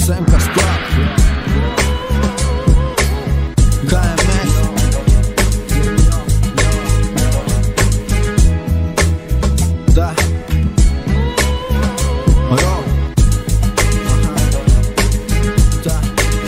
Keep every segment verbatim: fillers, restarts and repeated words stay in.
ósemka skład K M S. Da Ro Da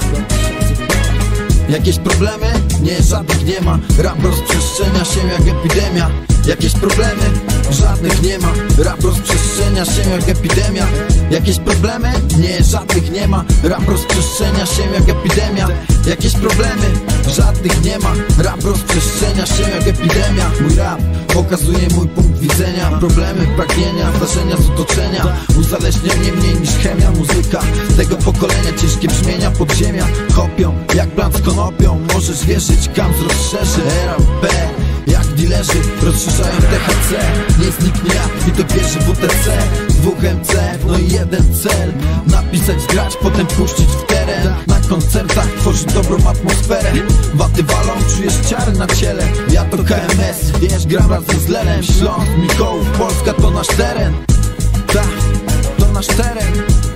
Jakieś problemy? Nie, żadnych nie ma. Rap rozprzestrzenia się jak epidemia. Jakieś problemy? Żadnych nie ma. Rap rozprzestrzenia się jak epidemia. Jakieś problemy? Nie, żadnych nie ma. Rap rozprzestrzenia się jak epidemia. Jakieś problemy? Żadnych nie ma. Rap rozprzestrzenia się jak epidemia. Mój rap pokazuje mój punkt widzenia. Problemy, pragnienia, wrażenia z otoczenia. Uzależnienie mniej niż chemia. Muzyka tego pokolenia, ciężkie brzmienia podziemia kopią jak blant z konopią. Możesz wierzyć, K A M Z rozszerzy R P jak dilerzy rozszerzają T H C. Nie zniknie jak i to bierze W T C. Dwóch M C, no i jeden cel. Napisać, zgrać, potem puścić w teren. Na koncertach tworzyć dobrą atmosferę. Waty walą, czujesz ciary na ciele. Ja to K M S, wiesz, gram razem z Lelem. Śląsk, Mikołów, Polska to nasz teren. Tak, to nasz teren.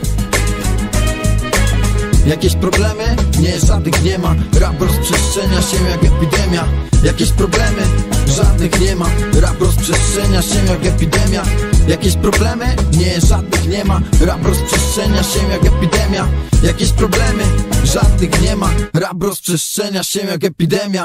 Jakieś problemy? Nie, żadnych nie ma. Rap rozprzestrzenia się jak epidemia. Jakieś problemy? Żadnych nie ma. Rap rozprzestrzenia się jak epidemia. Jakieś problemy? Nie, żadnych nie ma. Rap rozprzestrzenia się jak epidemia. Jakieś problemy? Żadnych nie ma. Rap rozprzestrzenia się jak epidemia.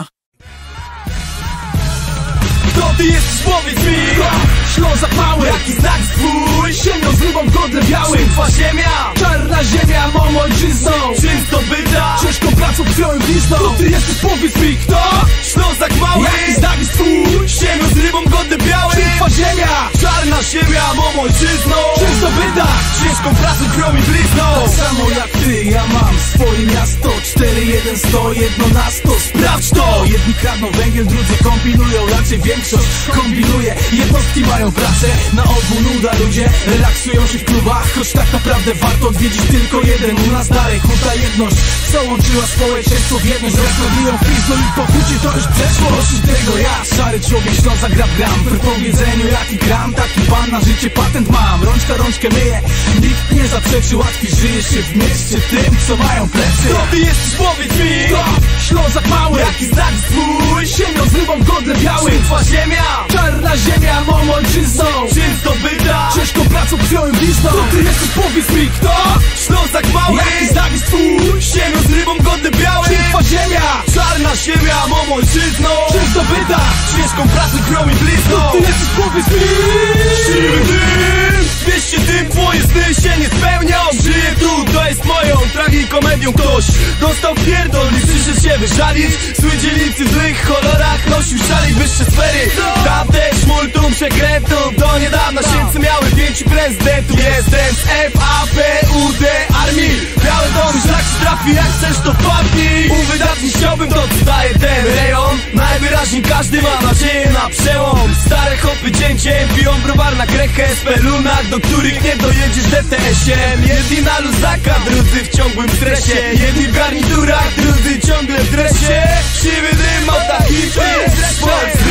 Kto ty jesteś, powiedz mi? Ślązak mały, jaki znak twój? Ziemią z rybą w godle białym. Twa ziemia, czarna ziemia, mą ojczyzną. Czym zdobyta? Ciężką pracą, krwią i blizną. Kto ty jesteś, powiedz mi? Kto? Ślązak mały, jaki znak twój? Ziemią z rybą w godle białym. Czym twa ziemia, czarna ziemia, mą ojczyzną. Czym zdobyta? Ciężką pracą, krwią i blizną. Tak samo jak ty, ja mam swoje miasto. Cztery, jeden, sto, jedno na sto. Sprawdź to! Jedni kradną węgiel, drudzy kombinują. Raczej większość kombinuje. Jednostki mają pracę, na ogół nuda. Ludzie relaksują się w klubach, choć tak naprawdę warto odwiedzić tylko jeden. U nas dalej huta jedność, co łączyła społeczeństwo w jedność. Rozrobiją pizno i pokrócie to już przeszło. Dosyć tego ja, szary człowiek, Ślązak rap gram. W powiedzeniu jaki gram, taki pan na życie patent mam. Rączka rączkę myje, nikt nie zaprzeczy. Łatwiej żyje się w mieście tym, co mają plecy. Kto ty jesteś, powiedz mi? Kto? Ślązak mały, jaki znak swój? Ziemią z rybą w godle białym. Twa ziemia, czarna ziemia, mą ojczyzną. Czym zdobyta? Ciężką pracą, krwią i blizną. Kto ty jesteś, powiedz mi? Kto? Ślązak mały, jaki znak twój? Ziemią z rybą w godle białym. Czym twa ziemia, czarna ziemia, mą ojczyzną. Czym zdobyta? Ciężką pracą, krwią i blizną. Kto ty jesteś, powiedz mi? Siwy dym, wieście dym, twoje sny się nie spełnią. Żyję tu, to jest moją tragikomedią. Ktoś dostał pierdol i przyszedł się wyżalić. Zły dzielnicy w złych kolorach nosił szalik wyższe sfery. Tamte szmultum przekrętów do niedawna sięcy miały pięciu prezydentów. Jestem z F A P U D armii. Biały dom, szlak się trafi, jak chcesz to wpadnij. Uwydatnić chciałbym to, co daje ten rejon. Najwyraźniej każdy ma nadzieję na przełom. Stare chopy dzień dzień piją browar na krechę. Z pelunak, do których nie dojedziesz D T S-iem. Jedni na luzaka, drudzy w ciągłym stresie. Jedni w garniturach, drudzy ciągle w dresie. Siwy dym, ma taki jest mocny.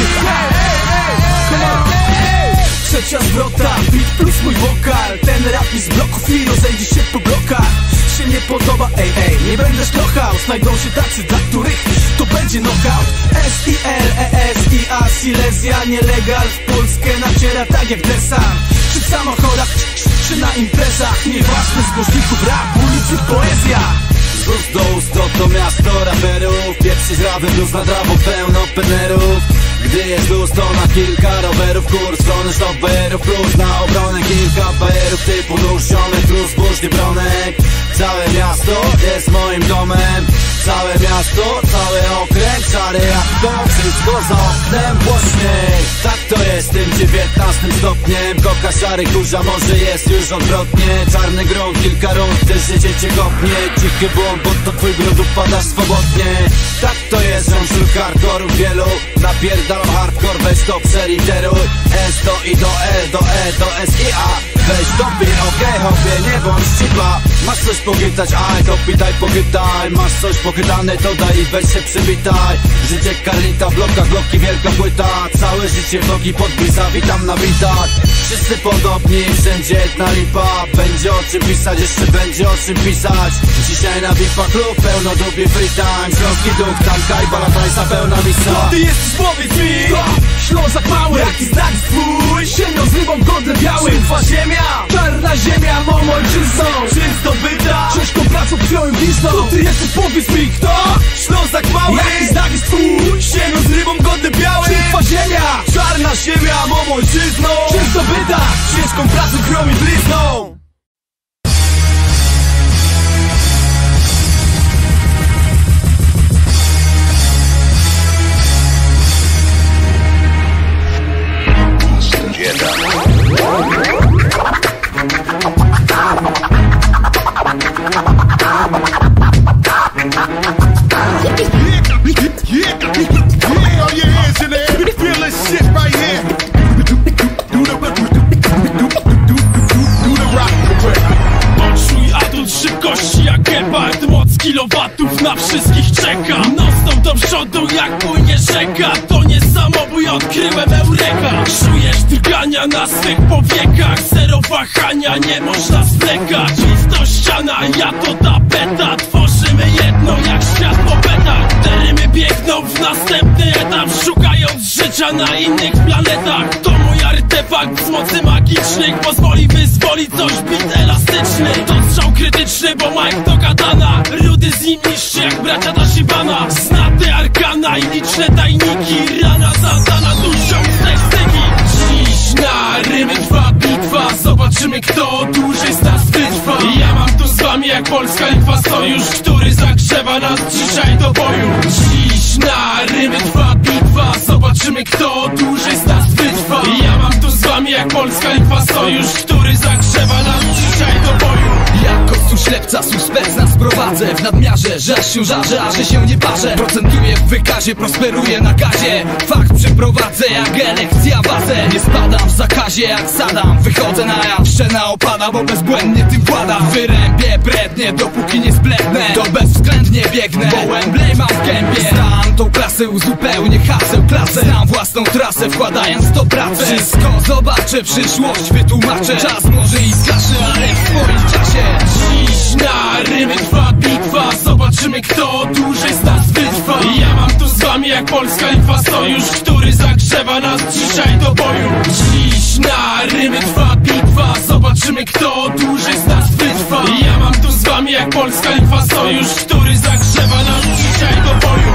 Trzecia zwrota, beat plus mój wokal. Ten rap mi z bloków i rozejdzie się po blokach. Się nie podoba, ej, ej, nie będę szlochał. Znajdą się tacy, dla których to będzie knockout. S I L E S I A, Silesia, nielegal. W Polskę naciera tak jak desant. Czy w samochodach, czy na imprezach. Nieważne, z głośników rap, ulicy poezja. Z ust do ust to miasto raperów. Pierwszy zrawy blues nad rabą pełno penerów. Gdy jest luz, to na kilka rowerów. Kurs strony sztoperów plus na obronę kilka bajerów typu nóż, ziomek plus burzny bronek. Całe miasto jest moim domem. Całe miasto, cały okręg, szary jak to, wszystko za oknem głośniej. Tak to jest tym dziewiętnastym stopniem. Koka, szary, kurza, może jest już odwrotnie. Czarny grunt, kilka rund, też życie cię kopnie. Cichy błąd, bo to twój grunt upadasz swobodnie. Tak to jest, że wśród hardkorów wielu napierdalam hardcore, weź to przeliteruj. S do I do L do E do S I A. Weź dopij, okej, okay, hopie, nie bądź cipa. Masz coś pochytać, aj, to pitaj, pochytaj. Masz coś pochytane, to daj i weź się przywitaj. Życie karlita, w blokach, bloki, wielka płyta. Całe życie bloki podbisa, witam na witach. wszyscy podobni, wszędzie jedna lipa. Będzie o czym pisać, jeszcze będzie o czym pisać. Dzisiaj na Bifa klub, pełno dubli free time. Śląski duch, tanka i balatajsa, pełna misa. Kto ty jesteś, powiedz mi? Kto? Ślązak mały, jaki znak twój? Ziemią z rybą godle biały. Twa ziemia, czarna ziemia, mą ojczyzną. Czysto byta, ciężką pracą, krwią i blizną. Kto ty jesteś, powiedz mi? Kto? Ślązak mały, jaki znak jest twój? Ziemią z rybą godle biały. Twa ziemia, czarna ziemia, mą ojczyzną. Czysto byta, ciężką pracą, krwią i blizną. Kilowatów na wszystkich czeka. Nosną do przodu jak płynie rzeka. To nie samobój, odkryłem eureka. Czujesz drgania na swych powiekach. Zero wahania, nie można zwlekać. Jest to ściana, ja to tapeta. Tworzymy jedno jak świat po petach. Te rymy biegną w następny etap, szukając życia na innych planetach. To mój artefakt z mocy magicznych pozwoli wyzwolić coś bit elastyczny. To strzał krytyczny, bo Mike to katana. Rudy z nim niszczy jak bracia Tashibana. Zna te arkana i liczne tajniki. Rana zadana duszą z tekstyki. Dziś na rymy trwa bitwa. Zobaczymy kto dłużej z nas wytrwa. Ja mam tu z wami jak Polska Litwa sojusz, który zagrzewa nas dzisiaj do boju. Dziś na rymy trwa bitwa. Zobaczymy kto dłużej z nas wytrwa. Ja mam tu z wami jak Polska Litwa sojusz, który zagrzewa nas dzisiaj do boju. Jak kostu ślepca suspens nas prowadzę w nadmiarze, że aż się żarzę, a że się nie parzę. Procentuję w wykazie, prosperuję na gazie. Fakt przeprowadzę jak elekcja bazę. Nie spadam w zakazie jak Saddam. Wychodzę na jaw, szczena opada, bo bezbłędnie tym władam. Wyrębię brednie, dopóki nie spletnę. To bezwzględnie biegnę, bo emblej mam w gębie. Znam tą klasę, uzupełnię haseł klasę. Znam własną trasę, wkładając to pracę. Wszystko zobaczę, przyszłość wytłumaczę. Czas może i skaże, ale w swoim czasie. Dziś na rymy trwa bitwa. Zobaczymy kto dłużej z nas wytrwa. Ja mam tu z wami jak Polska Litwa sojusz, który zagrzewa nas dzisiaj do boju. Dziś na rymy trwa bitwa. Zobaczymy kto dłużej z nas wytrwa. Ja mam tu z wami jak Polska Litwa sojusz, który zagrzewa nas dzisiaj do boju.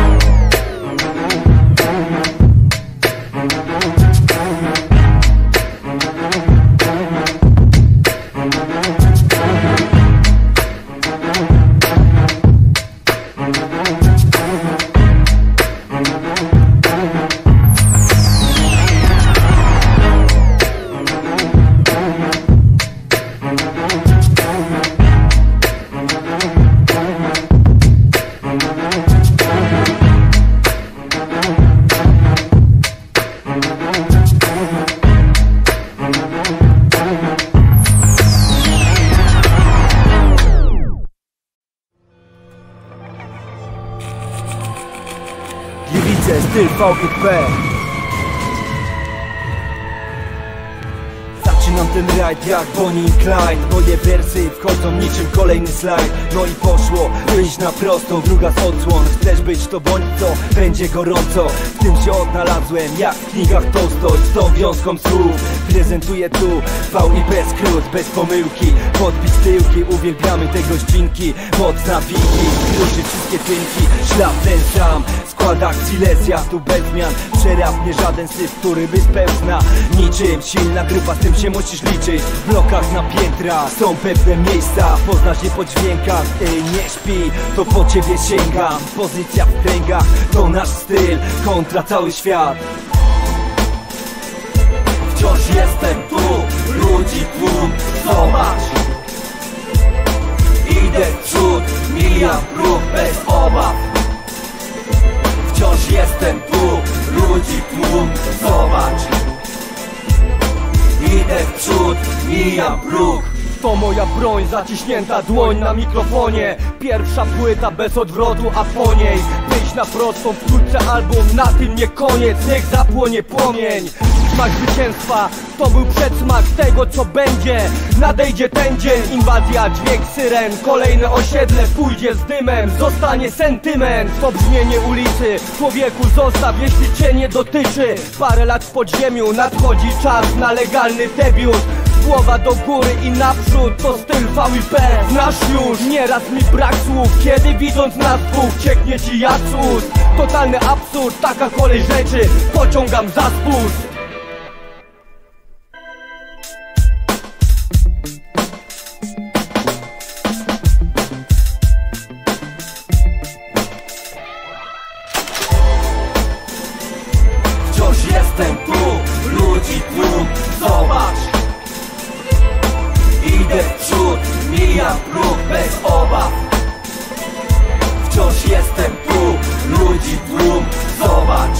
Styl V G P. Zaczynam ten rajd jak Bonnie i Clyde. Moje wersy wchodzą niczym kolejny slajd. No i poszło, wyjść na prostą, druga z odsłon. Chcesz być to bądź co, będzie gorąco. W tym się odnalazłem, jak w knigach Tolstoj. Z tą wiązką słów prezentuję tu V I P skrót, bez pomyłki. Podbić tyłki, uwielbiamy te gościnki. Moc na wiki, kruszy wszystkie tynki. Ślad ten sam, skład akcji lesja, tu bez zmian. Przeraż nie żaden syf, który by spełzna. Niczym silna grupa, z tym się musisz liczyć. W blokach na piętra są pewne miejsca. Poznasz je po dźwiękach, ty nie śpi, to po ciebie sięgam. Pozycja w kręgach, to nasz styl, kontra cały świat. Wciąż jestem tu, ludzi tłum, zobacz. Idę w przód, mijam próg bez obaw. Wciąż jestem tu, ludzi tłum, zobacz. Idę w przód, mijam próg. To moja broń, zaciśnięta dłoń na mikrofonie. Pierwsza płyta bez odwrotu, a po niej wyjść na prostą, wkrótce album, na tym nie koniec. Niech zapłonie płomień. smak zwycięstwa, to był przedsmak tego co będzie. Nadejdzie ten dzień, inwazja, dźwięk syren, kolejne osiedle pójdzie z dymem. Zostanie sentyment, to brzmienie ulicy. Człowieku zostaw, jeśli cię nie dotyczy. Parę lat w podziemiu, nadchodzi czas na legalny debiut. Głowa do góry i naprzód, to styl V I P. Znasz już, nieraz mi brak słów, kiedy widząc nas dwóch cieknie ci jak z ust. Totalny absurd, taka kolej rzeczy, pociągam za spust. Wciąż jestem tu, ludzi tłum, zobacz. Idę w przód, mijam próg bez obaw. Wciąż jestem tu, ludzi tłum, zobacz.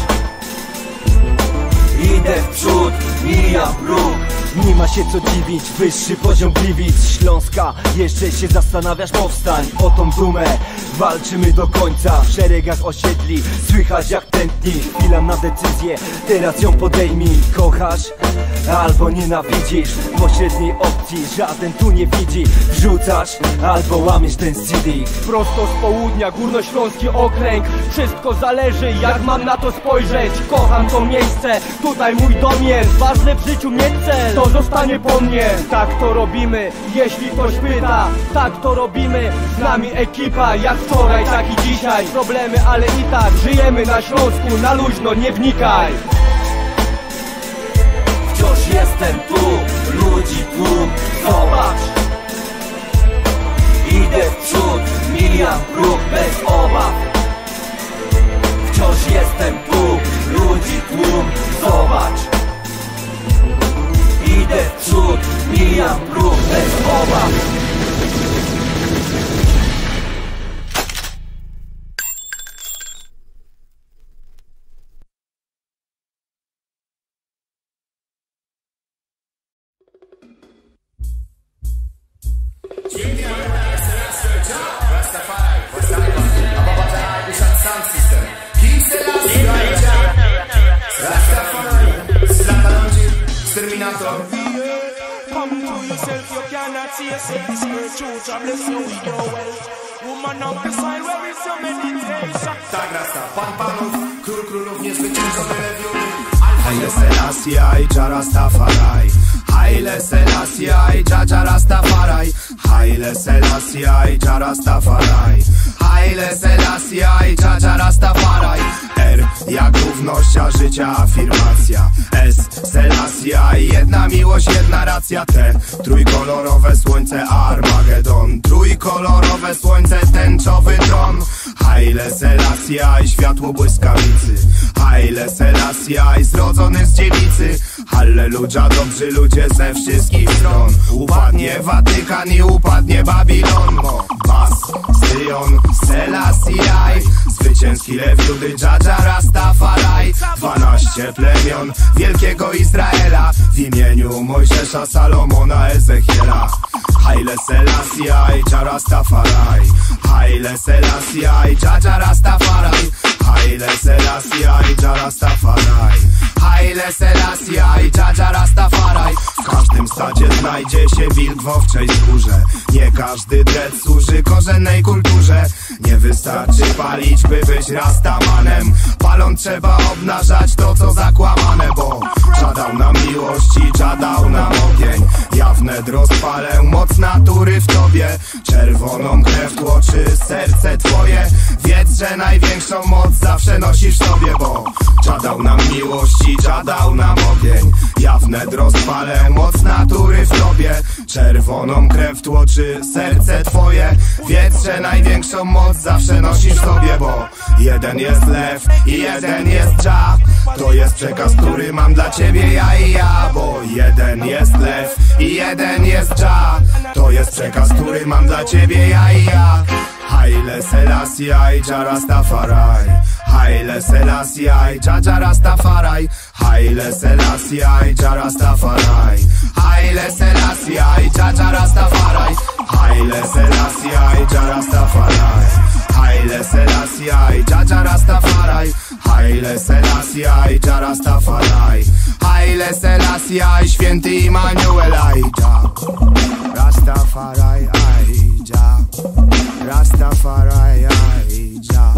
Idę w przód, mijam próg. Nie ma się co dziwić, wyższy poziom Gliwic Śląska, jeszcze się zastanawiasz, powstań o tą dumę. Walczymy do końca, w szeregach osiedli słychać jak tętni. Chwila na decyzję, teraz ją podejmij. Kochasz albo nienawidzisz, pośredniej opcji żaden tu nie widzi. Wrzucasz albo łamiesz ten C D. Prosto z południa, górnośląski okręg. Wszystko zależy jak mam na to spojrzeć. Kocham to miejsce, tutaj mój dom jest. Ważne w życiu mieć cel, to zostanie po mnie. Tak to robimy, jeśli ktoś pyta. Tak to robimy, z nami ekipa. Jak wczoraj, tak i dzisiaj. Problemy, ale i tak żyjemy na Śląsku. Na luźno, nie wnikaj. Wciąż jestem tu, ludzi tłum, zobacz. Idę w przód, mijam próg bez obaw. Wciąż jestem tu, ludzi tłum, zobacz. Idę w przód, mijam próg bez obaw. Come to yourself, you cannot see yourself. The spiritual job, bless you with your wealth. Woman of the soil, where is your meditation? Tak rasta pan panów, król królów, niezwyciężony rewiury. Haile Selassie, Jah Rastafari. Haile Selassie, Jah Rastafari. Haile Selassie, Jah Rastafari. Haile Selassie, Jah Rastafari. R jak równość, a życia afirmacja. S Selassie, jedna miłość, jedna racja. T trójkolorowe słońce, Armagedon. Trójkolorowe słońce, tęczowy tron. Haile Selassie, światło błyskawicy. Haile Selassie, zrodzony z dziewicy. Halleluja, dobrzy ludzie ze wszystkich stron. Upadnie Watykan i upadnie Babilon. Bas, Syjon, Selassie, zwycięski lew Judy, Jah Rastafari. Dwanaście plemion wielkiego Izraela w imieniu Mojżesza, Salomona, Ezechiela. Haile Selassie, Jah Rastafari. Haile Selassie, Jah Rastafari. Haile Selassie, Jah Rastafari. Haile Selassie, Jah Rastafari. W każdym stadzie znajdzie się wilk w owczej skórze. Nie każdy dread służy korzennej kulturze. Nie wystarczy palić, by być rastamanem. Paląc trzeba obnażać to, co zakłamane. Bo Jah dał nam miłość i Jah dał nam ogień. Ja wnet rozpalę moc natury w tobie. Czerwoną krew tłoczy serce twoje. Wiedz, że największą moc zawsze nosisz w sobie. Bo Jah dał nam miłość i Jah dał nam ogień. Ja wnet rozpalę moc natury w tobie. Czerwoną krew tłoczy serce twoje. Wiedz, że największą moc zawsze nosisz w sobie. Bo jeden jest lew i jeden jest Jah. To jest przekaz, który mam dla ciebie ja i ja. Bo jeden jest lew i jeden jest Jah. To jest przekaz, który mam dla ciebie ja i ja. Haile Selassie, Jah Rastafari. Haile Selassie, Jah Rastafari. Haile Selassie, Jah Rastafari. Haile Selassie, Jah Rastafari. Haile Selassie, Jah Rastafari. Haile Selassie, Jah Rastafari. Haile Selassie, Jah Rastafari. Haile Haile Selassie, aj święty Immanuel, Aida Rastafari, Aida Rastafari, Aida.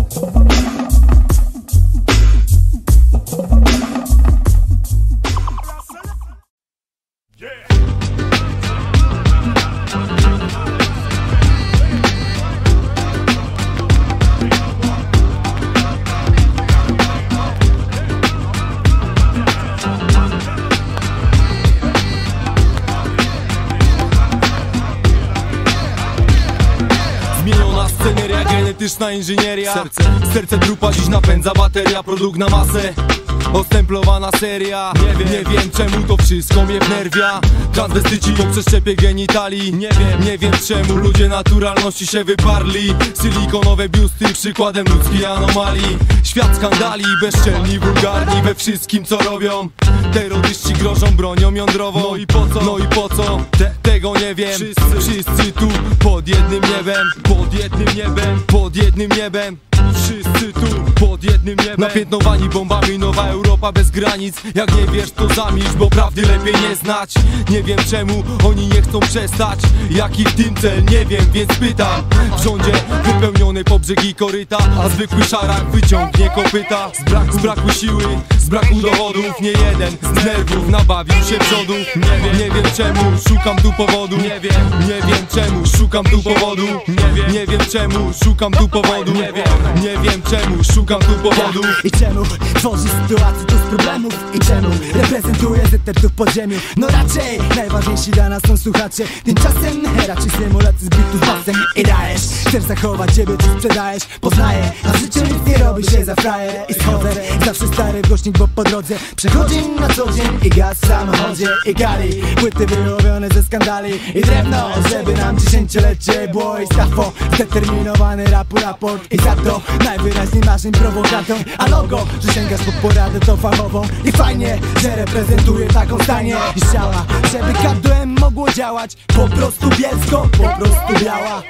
Sceneria, genetyczna inżynieria. Serce, serce trupa dziś napędza bateria. Produkt na masę, ostemplowana seria. Nie wiem, nie wiem czemu to wszystko mnie wnerwia. Transwestyci po przeszczepie genitali. Nie wiem, nie wiem czemu ludzie naturalności się wyparli. Silikonowe biusty przykładem ludzkiej anomalii. Świat skandali, bezczelni, wulgarni we wszystkim co robią. Terroryści grożą bronią jądrową. No i po co? No i po co? Te, tego nie wiem. Wszyscy, wszyscy tu pod jednym niebem. Pod jednym niebem. Pod jednym niebem. Wszyscy tu pod jednym niebem. Napiętnowani bombami, nowa Europa bez granic. Jak nie wiesz to zamilcz, bo prawdy lepiej nie znać. Nie wiem czemu oni nie chcą przestać. Jaki w tym cel, nie wiem, więc pytam. W rządzie wypełniony po brzegi koryta, a zwykły szarak wyciągnie kopyta. Z braku, z braku siły, z braku dowodów. Nie jeden z nerwów nabawił się przodu. Nie wiem, nie wiem czemu, szukam tu powodu. Nie wiem, nie wiem czemu, szukam tu powodu. Nie wiem, nie wiem czemu, szukam tu powodu. Nie wiem, nie wiem czemu, szukam tu powodu. I czemu tworzysz sytuację tu z problemów? I czemu reprezentuję zeter tu w podziemiu? No raczej najważniejsi dla nas są słuchacze. Tymczasem raczej symulacji zbitów basem. I dajesz, chcesz zachować siebie, ty sprzedajesz. Poznaję, a w życiu nic nie robi się za frajer. I schodzę, zawsze stary głośnik, bo po drodze przechodzi na co dzień i gaz w samochodzie. I gali, płyty wyłowione ze skandali. I drewno, żeby nam dziesięciolecie było. I stafo, zdeterminowany rapu raport. I za to najwyraźniej masz prowokator. A logo, że sięgasz po poradę to famową. I fajnie, że reprezentuje taką stanie. I chciała, żeby K D M mogło działać. Po prostu Bielsko, po prostu biała.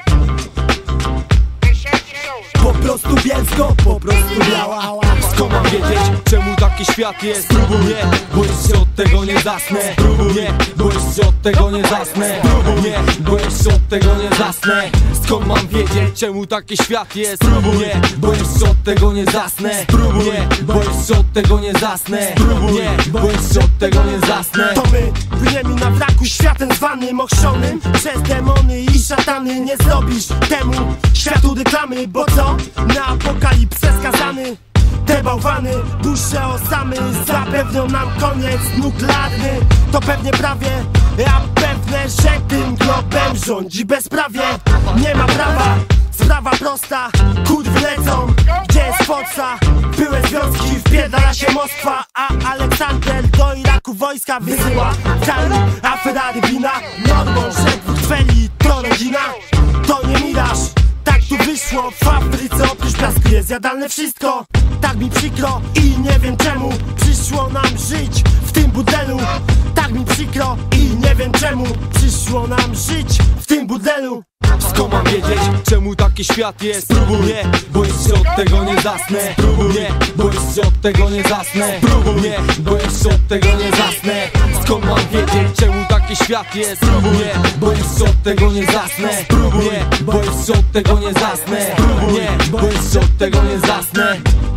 Po prostu Bielsko, po prostu biała. Skąd mam wiedzieć, czemu taki świat jest? Spróbuj nie, bo jeszcze od tego nie zasnę. Spróbuj nie, bo jeszcze od tego nie zasnę. Spróbuj nie, bo jeszcze od tego nie zasnę. Skąd mam wiedzieć, czemu taki świat jest? Spróbuj nie, bo jeszcze od tego nie zasnę. Spróbuj nie, bo jeszcze od tego nie zasnę. Spróbuj nie, bo jeszcze od tego nie zasnę. To my płyniemy na wraku światem zwanym, ochrzczonym przez demony i szatany. Nie zrobisz temu światu reklamy, bo co? Na apokalipsę skazany. Te bałwany, dusze osamy zapewnią nam koniec nuklearny. To pewnie prawie, a pewne, że tym globem rządzi bezprawie. Nie ma prawa, sprawa prosta, kurwy lecą, gdzie jest Polska? Były związki, wpierdala się Moskwa, a Aleksander do Iraku wojska wysyła. Cały afera wina, normą, że dwóch Tweli to rodzina. To nie miraż, tak tu wyszło. W Afryce oprócz piasku jest jadalne wszystko. Tak mi przykro i nie wiem czemu przyszło nam żyć w tym burdelu. Tak mi przykro i nie wiem czemu przyszło nam żyć w tym burdelu. Skąd mam wiedzieć, czemu taki świat jest? Spróbuj nie, bo jeszcze od tego nie zasnę. Spróbuj nie, bo jeszcze od tego nie zasnę. Spróbuj nie, bo jeszcze od tego nie zasnę. Skąd mam wiedzieć, czemu taki świat jest? Spróbuj nie, bo jeszcze od tego nie zasnę. Spróbuj nie, bo jeszcze od tego nie zasnę. Spróbuj nie, bo jeszcze od tego nie zasnę.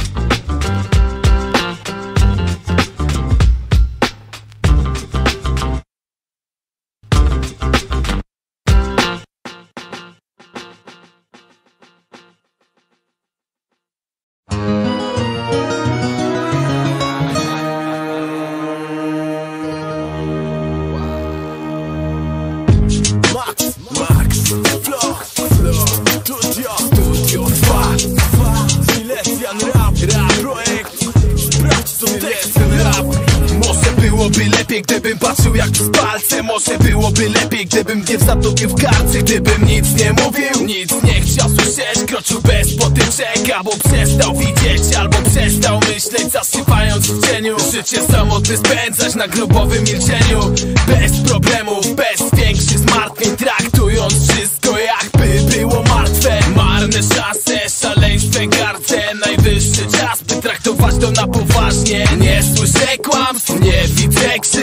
Gdybym patrzył jak z palcem, może byłoby lepiej. Gdybym nie zatopił w karcie, gdybym nic nie mówił, nic nie chciał słyszeć, kroczył bez potyczek. Albo przestał widzieć, albo przestał myśleć, zasypając w cieniu. Życie samotny spędzać na grobowym milczeniu. Bez problemów, bez większych zmartwień, traktując wszystko jakby było martwe. Marne szanse, szaleństwem gardzę. Najwyższy czas, by traktować to na poważnie. Nie słyszę kłamstw, nie widzę księg.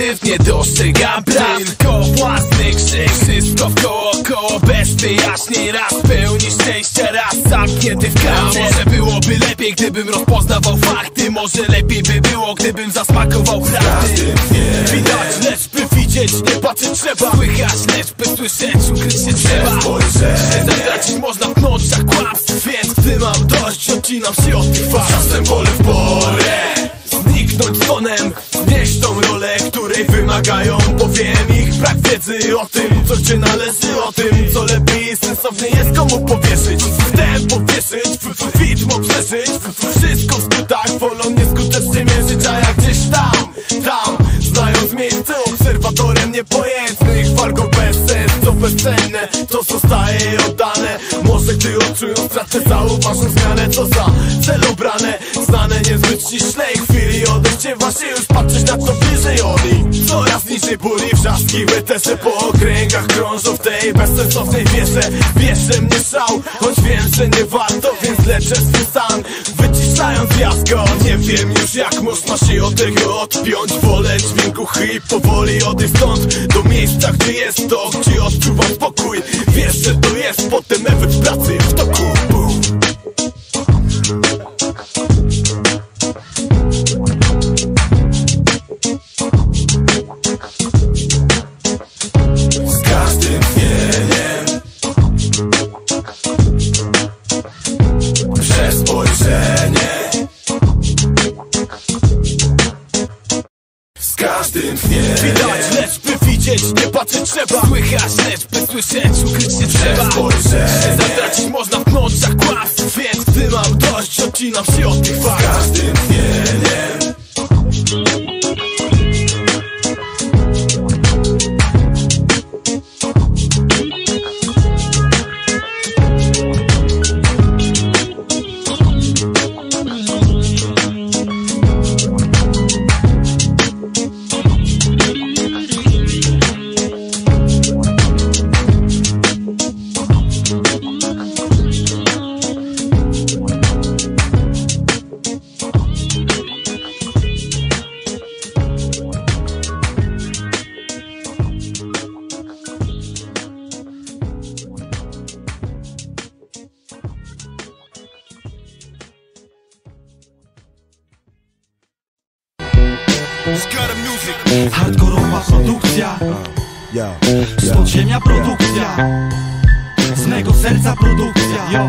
jaśniej, raz pełni szczęścia, raz zamknięty w klatce. A może byłoby lepiej, gdybym rozpoznawał fakty. Może lepiej by było, gdybym zasmakował prawdy. Widać, lecz by widzieć, nie patrzeć trzeba. Słychać, lecz by słyszeć, ukryć się trzeba. Że zatracić można w noczach kłamstw, więc gdy mam dość, odcinam się od tych fakt. Czasem wolę w porę zniknąć tonem, znieść tą rolę, której wymagają. Powiem ich brak wiedzy o tym, co się należy, o tym, co lepiej i sensownie jest komu powierzyć. Chcę powierzyć, widmo przeżyć, wszystko w skutach, wolą nieskutecznie mierzyć. A jak gdzieś tam, tam, znając miejsce, obserwatorem niepojętnych walką bez sens, co bezcenne, to zostaje oddane. Może gdy odczują stratę, zauważą zmianę, co za cel obrane. Znane niezbyt ściśle i chwili odejście właśnie już patrzeć na to bliżej od nich. Coraz niżej bóli wrzaski, wytese po okręgach krążą w tej bezsensownej wierze. Bierze mnie szał, choć wiem, że nie warto, więc leczę swój stan, wyciszając jasko. Nie wiem już jak można się od tego odpiąć. Wolę dźwięk głuchy i powoli odejść stąd do miejsca, gdzie jest to, gdzie odczuwam spokój. Wiesz, że to jest potem efekt pracy w toku. Boom. Z każdym dniem przez spojrzenie, z każdym dniem widać, lecz by widzieć, nie patrzeć trzeba. Słychać, lecz by słyszeć, ukryć się trzeba. Że zatracić można w noczach kłamstw, więc gdy mam dość, odcinam się od tych fakt. Z każdym dniem hardkorowa produkcja, z podziemia produkcja, z mego serca produkcja. Yo.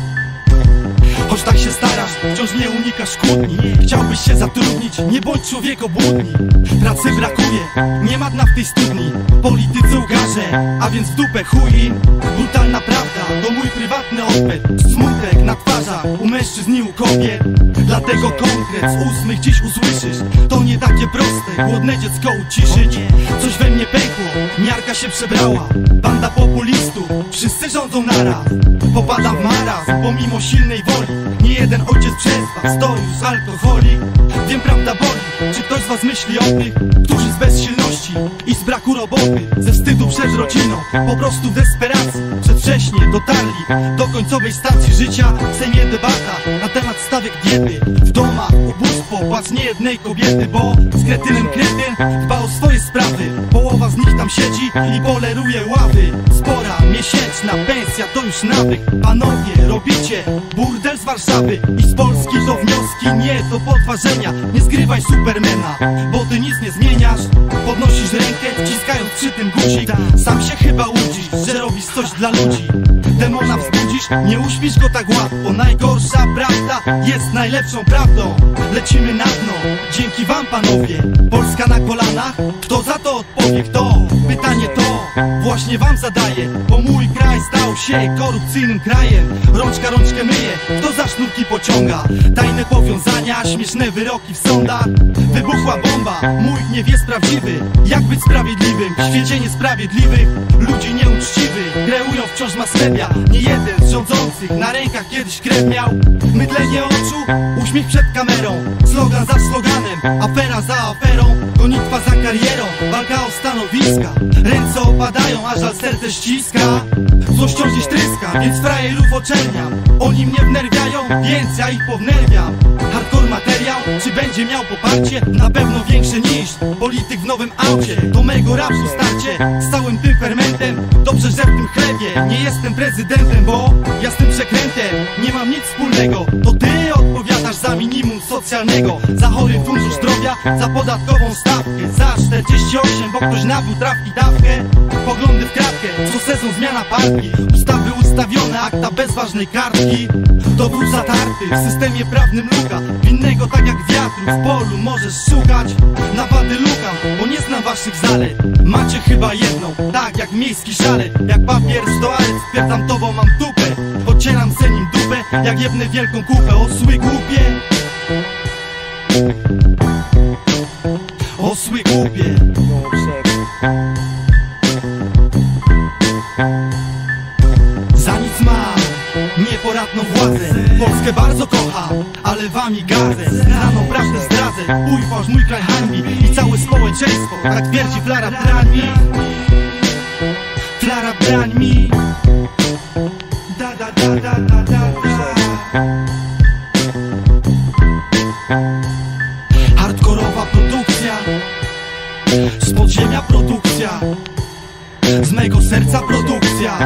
Choć tak się starasz, wciąż nie unikasz kłótni. Chciałbyś się zatrudnić, nie bądź człowiek obłudni. Pracy brakuje, nie ma dna w tej studni. Politycy ugarze, a więc w dupę chuj im. Brutalna prawda, to mój prywatny odpęd. Smutek na twarzach u mężczyzn i u kobiet. Dlatego konkret z ósmych dziś usłyszysz. To nie takie proste, głodne dziecko uciszyć. Coś we mnie pękło, miarka się przebrała. Banda populistów, wszyscy rządzą naraz. Popadam w marazm, pomimo silnej woli. Nie jeden ojciec przez was to już alkoholik. Wiem, prawda boli. Czy ktoś z was myśli o tych, którzy z bezsilności i z braku roboty, ze wstydu przed rodziną, po prostu w desperacji przedwcześnie dotarli do końcowej stacji życia? W Sejmie debata na temat stawek diety. W domach ubóstwo, płac niejednej kobiety, bo z kretynem kretyn dba o swoje sprawy. Połowa z nich tam siedzi i poleruje ławy. Spora, miesięczna pensja to już nawyk. Panowie, robicie burdel z Warszawy i z Polski to wnioski nie do podważenia. Nie zgrywaj supermena, bo ty nic nie zmieniasz. Podnosisz rękę, wciskając przy tym guzik. Sam się chyba łudzisz, że robisz coś dla ludzi. Demona wzbudzisz, nie uśpisz go tak łatwo. Najgorsza prawda jest najlepszą prawdą. Lecimy na dno, dzięki wam panowie. Polska na kolanach, kto za to odpowie? Kto? Pytanie to właśnie wam zadaję, bo mój kraj stał się korupcyjnym krajem. Rączka rączkę myje, kto za sznurki pociąga. Tajne powiązania, śmieszne wyroki w sądach. Wybuchła bomba, mój gniew jest prawdziwy. Jak być sprawiedliwym w świecie niesprawiedliwych? Ludzi nieuczciwych kreują wciąż mass media. Nie jeden z rządzących na rękach kiedyś krew miał. Mydlenie oczu, uśmiech przed kamerą. Slogan za sloganem, afera za aferą. Gonitwa za karierą, walka o stanowiska. Ręce opadają, a żal serce ściska. Złością gdzieś tryska, więc frajerów oczerniam. Oni mnie wnerwiają, więc ja ich pownerwiam. Hardcore materiał, czy będzie miał poparcie? Na pewno większe niż polityk w nowym aucie. Do mego rapu starcie z całym tym fermentem. Dobrze, że w tym chlebie nie jestem prezydentem, bo ja z tym przekrętem nie mam nic wspólnego. To ty odpowiadasz za minimum socjalnego, za chory fundusz zdrowia, za podatkową stawkę, za czterdzieści osiem, bo ktoś nabył trawki dawkę. Poglądy w kratkę, co sezon zmiana partii. Ustawy ustawione, akta bez ważnej kartki. Dowód zatarty, w systemie prawnym luka. Winnego tak jak wiatru w polu możesz szukać. Na wady lukam, bo nie znam waszych zalet. Macie chyba jedną, tak jak miejski szalet. Jak papier z toalet, stwierdzam tobą mam tupę. Ocieram se nim dupę, jak jebnę wielką kupę. Osły głupie, osły głupie. Za nic mam nieporadną władzę. Polskę bardzo kocham, ale wami gardzę. Znaną prawdę zdradzę, ujważ mój kraj hańbi i całe społeczeństwo. Tak twierdzi Flara brań mi, Flara brań mi. Da da da da da da da. Hardkorowa produkcja, z podziemia produkcja, z mego serca produkcja.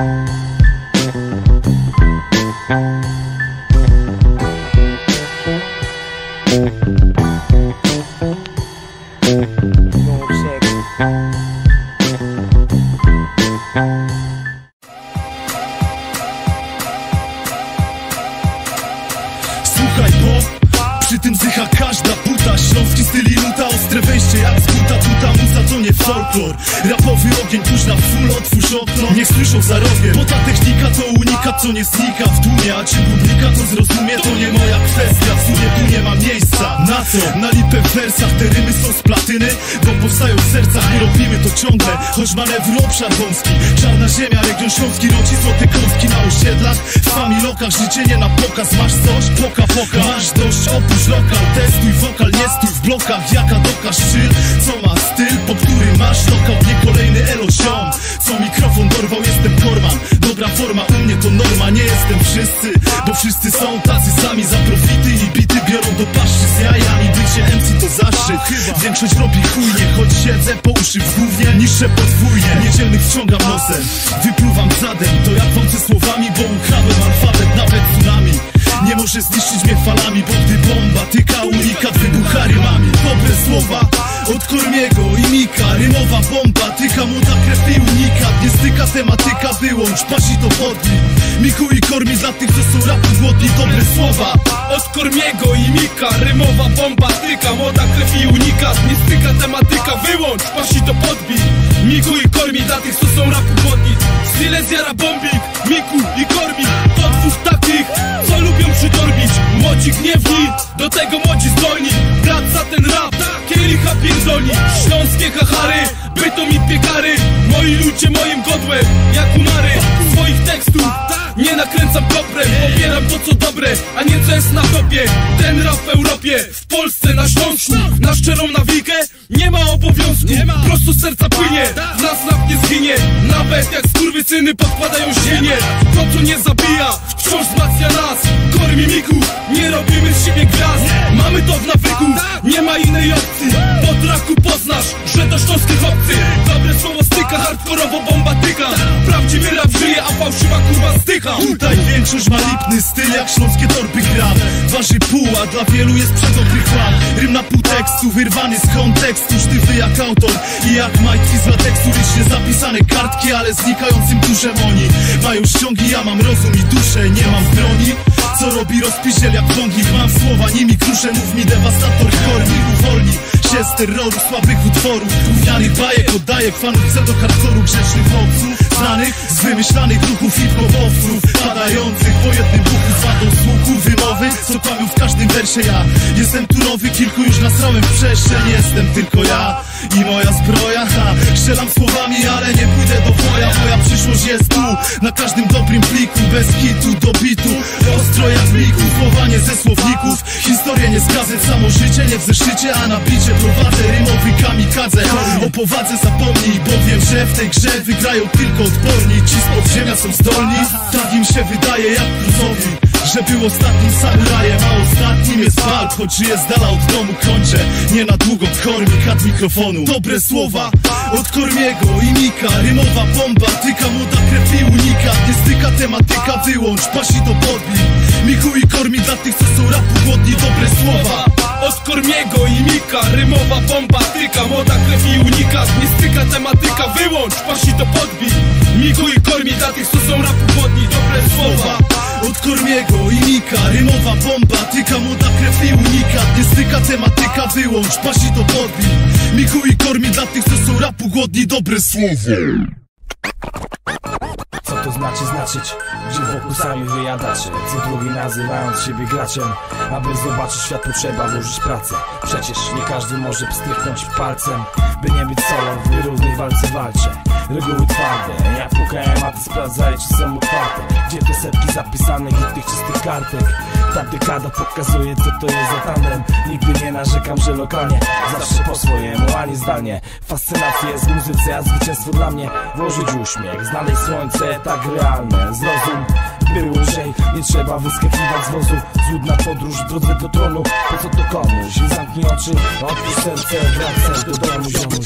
Słuchaj, bo przy tym zycha każda buta. Śląski styl i nuta, ostre wejście jak z buta. Tuta muza to nie folklor. Rapowy ogień, tuż na full, otwórz okno. Niech słyszą za rogiem, bo ta technika to unikat, co nie znika w tłumie. A czy publika to zrozumie, to nie moja kwestia. W sumie tu nie ma miejsca. Na co? Na lipę w wersach, te rymy są z platyny, bo powstają w sercach, my robimy to ciągle. Choć manewr obszar wąski, czarna ziemia, region śląski rodzi złote kąski na osiedlach. W familokach życie nie na pokaz. Masz coś? Poka, poka. Masz dość? Opuść lokal, testuj wokal, nie stój w blokach. Jaka dokaż chill, co ma styl, po który masz lokal, nie kolejny elo ziom. Co mikrofon dorwał, jestem korman. Dobra forma, u mnie to norma, nie jestem wszyscy, bo wszyscy są tacy sami. Za profity i bity biorą do paszczy z jajami. Bycie M C to zaszczyt, większość robi chujnie. Choć siedzę po uszy w gównie, niższe podwójnie. Niedzielnych wciągam nosem, wypluwam zadem. To jak wącę słowami, bo ukradłem alfabet, nawet tsunami nie może zniszczyć mnie falami, bo gdy bomba tyka, unikat wybucha rymami. Dobre słowa od Kormiego i Mika, rymowa bomba tyka, młoda krew i unikat. Nie styka tematyka, wyłącz, pasi to podli. Miku i Kormi dla tych, co są rapu głodni. Dobre słowa od Kormiego i Mika, rymowa bomba tyka, młoda krew i unikat. Nie styka tematyka, wyłącz, pasi to podbij. Miku i Kormi dla tych, co są rapu głodni. Silesia bombik, Miku i Kormi to dwóch takich, co lubią przytorbić. Młodzi gniewni, do tego młodzi zdolni. Brat za ten rap, kielicha pierdoli. Śląskie hachary, bytom i piekary. Moi ludzie moim godłem, jak umary. Swoich tekstów nie nakręcam koprem. Pobieram to co dobre, a nie co jest na topie. Ten rap w Europie, w Polsce, na Śląsku. Na szczerą nawikę nie ma obowiązku, prosto z serca płynie. W nas rap nie zginie, nawet jak skurwysyny podkładają świnie. To co nie zabija, wciąż wzmacnia nas. Kormi, Miku, nie robimy z siebie gwiazd. Mamy to w nawyku, nie ma innej opcji. Po traku poznasz, że to śląskich obcy. Dobre słowo styka, hardkorowo bomba tyka. Prawdziwy rap żyje, a fałszywa kurwa zdycha. Tutaj większość ma lipny styl, jak śląskie torby gram. Waży pół, a dla wielu jest przedobry chłam. Rym na pół tekstu, wyrwany z kontekstu. Sztyfy jak autor i jak majtki z lateksu. Licznie zapisane kartki, ale znikającym duszem oni mają ściągi, ja mam rozum i duszę, nie mam broni. Co robi rozpiździel jak wąglik, mam słowa, nimi kruszę. Mów mi dewastator, korni, uwolni się z terroru, słabych utworów, gównianych bajek. Oddaję fanów, chcę do hardkoru grzecznych chłopców, znanych z wymyślanych ruchów hip-hopowców, padających po jednym buchu z wadą słuchu wymowy, co kłamią w każdym wersie. Ja jestem tu nowy, kilku już nasrałem w przestrzeń. Jestem tylko ja i moja zbroja, ha. Strzelam słowami, ale nie pójdę do boja. Moja przyszłość jest tu, na każdym dobrym pliku, bez kitu do bitu, ostro jak bliku. Słowa nie ze słowników, historię nie z gazet. Samo życie nie w zeszycie, a na bicie prowadzę rymowy kamikadze. O powadze zapomnij, bo wiem, że w tej grze wygrają tylko odporni, ci z podziemia są zdolni. Tak im się wydaje jak Cruzowi, że był ostatnim samurajem, a ostatnim jest Falk. Choć żyje z dala od domu, kończę nie na długo Kormik od mikrofonu. Dobre słowa od Kormiego i Mika, rymowa bomba, tyka młoda krew i unika. Nie styka tematyka, wyłącz, pasi to podbij. Miku i Kormi dla tych, co są rapu głodni. Dobre słowa od Kormiego i Mika, rymowa bomba, tyka młoda krew i unika. Nie styka tematyka, wyłącz, pasi to podbij. Miku i Kormi dla tych, co są rapu głodni. Dobre słowa od Kormiego i Mika, rymowa bomba, tyka młoda krew i unika. Nie styka tematyka, wyłącz, pasi to podbij. Miku i Kormi dla tych, co są rapu głodni. Dobre słowo. Co to znaczy znaczyć, że wokół sami wyjadacze, co drugi nazywając siebie graczem. Aby zobaczyć świat potrzeba włożyć pracę. Przecież nie każdy może pstryknąć palcem. By nie być solo, w nierównej walce walczę. Reguły twarde, jak po K M, a ty sprawdzaj, czy są otwarte. Gdzie te setki zapisanych i tych czystych kartek. Ta dekada pokazuje, co to jest za tandem. Nigdy nie narzekam, że lokalnie, zawsze po swojemu, a nie zdanie. Fascynacja jest w muzyce, a zwycięstwo dla mnie włożyć uśmiech, znaleźć słońce, tak realne. Zrozum, by lżej, nie trzeba wyskakiwać z wozu. Złudna podróż w drodze do tronu, po co to komuś? Zamknij oczy, odpuść serce, wracaj do domu, ziomuś.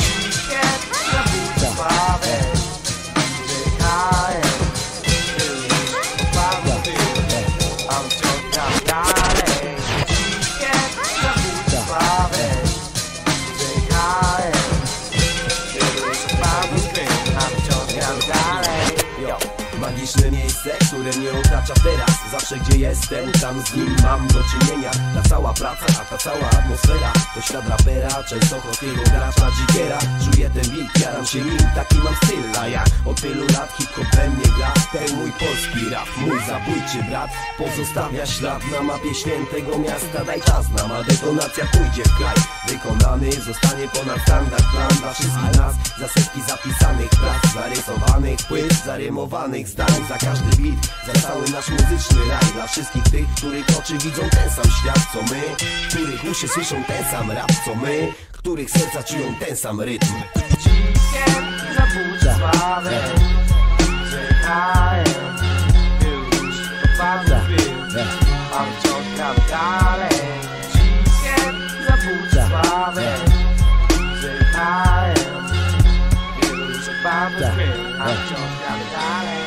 Magiczne miejsce, które mnie otacza teraz. Zawsze gdzie jestem, tam z nim mam do czynienia. Ta cała praca, a ta cała atmosfera to świat rapera, częstochowskiego gracza dzikiera. Czuję ten beat, jaram się nim, taki mam styl. A jak od tylu lat hip-hop we mnie gra, ten mój polski rap, mój zabójczy brat pozostawia ślad na mapie świętego miasta. Daj czas nam, a detonacja pójdzie w kraj. Wykonany zostanie ponad standard plan dla wszystkich nas. Za setki zapisanych prac, zarysowanych płyt, zarymowanych zdań. Za każdy beat, za cały nasz muzyczny raj. Dla wszystkich tych, których oczy widzą ten sam świat co my, których uszy słyszą ten sam rap co my, których serca czują ten sam rytm. Cikiem zabójczy sławę, czekałem, był już odpadł film, a wciąż gram dalej. Cikiem zabójczy sławę, czekałem, był już odpadł film, a wciąż gram dalej.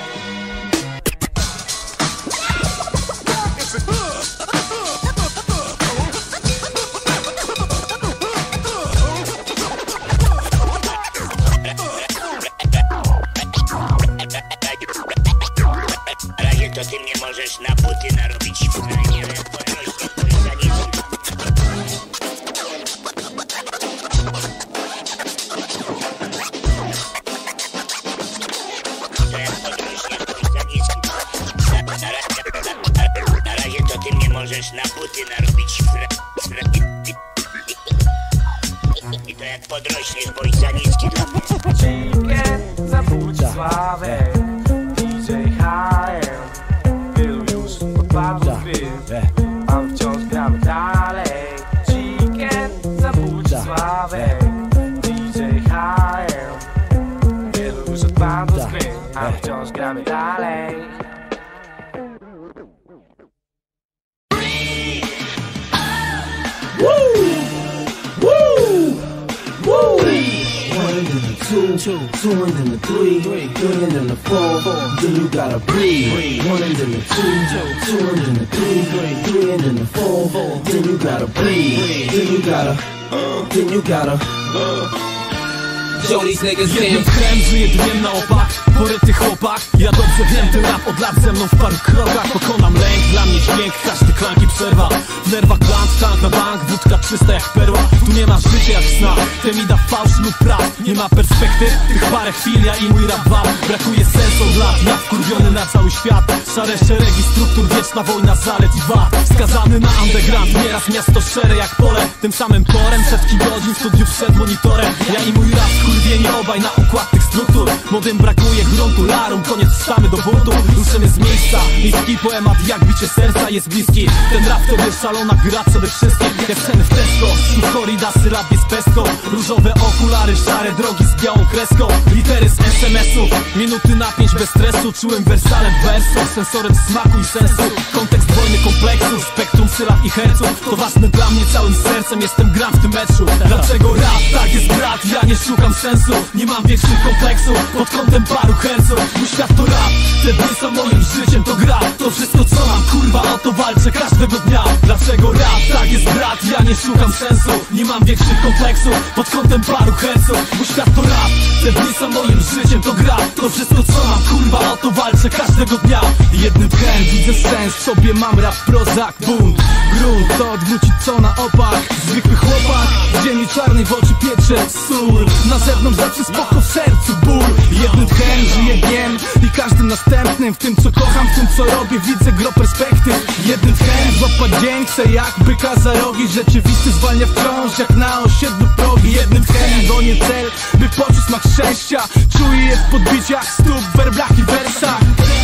To ty mnie możesz na buty narobić, nie wiem, podrośnie, który za nie. To jak podrośnie, który za niski. Na razie to ty mnie możesz na buty narobić, i to jak podrośniesz, bo i za niski dla mnie. Dzikie zabudź sławę, D J H M. Padł film, a wciąż gramy dalej. Chicken zabudź sławę, D J H M. Wielu już odpadło z gry, a wciąż gramy dalej. Two, two, two and then the three, three, three and then the four, four. Then you gotta breathe. One and then the two, two, two and then the three, three, three and then the four, four. Then you gotta breathe. Then you gotta, uh, then you gotta, uh. Jednym krem żyje dniem na opak, poryty chłopak. Ja dobrze wiem, ten rap od lat ze mną w paru krokach. Pokonam lęk, dla mnie dźwięk, każdy klank i przerwa. W nerwach klank, tank na bank, wódka czysta jak perła. Tu nie ma życia jak sna, ten mi da fałsz lub praw. Nie ma perspektyw, tych parę chwil, ja i mój rap wam. Brakuje sensu od lat, ja wkurwiony na cały świat. Szare szeregi struktur, wieczna wojna zalet i wad. Skazany na underground, nieraz miasto szere jak pole. Tym samym torem, setki godzin w studiu przed monitorem. Ja i mój rap wkurwieni obaj na układ tych stron. struktur. Młodym brakuje gruntu, larum, koniec wstamy do buntu. Ruszymy z miejsca, miejski poemat jak bicie serca jest bliski. Ten rap to jest szalona gra przede wszystkim. Jak chcemy w Tesco, wśród korridasy rap jest pesto. Różowe okulary, szare drogi z białą kreską. Litery z es em esów, minuty napięć bez stresu. Czułem wersalem wersów, sensorem smaku i sensu. Kontekst wojny kompleksów, spektrum sylab i herców. To ważne dla mnie całym sercem, jestem gram w tym meczu. Dlaczego rap? Tak jest brat, ja nie szukam sensu. Nie mam większych kompleksów, pod kątem paru herców. Mój świat to rap, te dni są moim życiem, to gra. To wszystko co mam, kurwa, o to walczę każdego dnia. Dlaczego rap? Tak jest brat, ja nie szukam sensu. Nie mam większych kompleksów, pod kątem paru herców. Mój świat to rap, te dni są moim życiem, to gra. To wszystko co mam, kurwa, o to walczę każdego dnia. Jednym tchem widzę sens, w sobie mam rap, prozak, bunt. Grunt to odwrócić co na opak. Zwykły chłopak, w ziemi czarnej w oczy piecze sól. Na zewnątrz zawsze spoko, w sercu ból. Jednym tchem żyję dniem i każdym następnym. W tym co kocham, w tym co robię widzę gro perspektyw. Jednym tchem złapać dzień chcę jak byka za rogi. Rzeczywisty zwalnia wciąż jak na osiedlu progi. Jednym tchem gonię cel, by poczuć smak szczęścia. Czuję je w podbiciach stóp, werblach i wersach.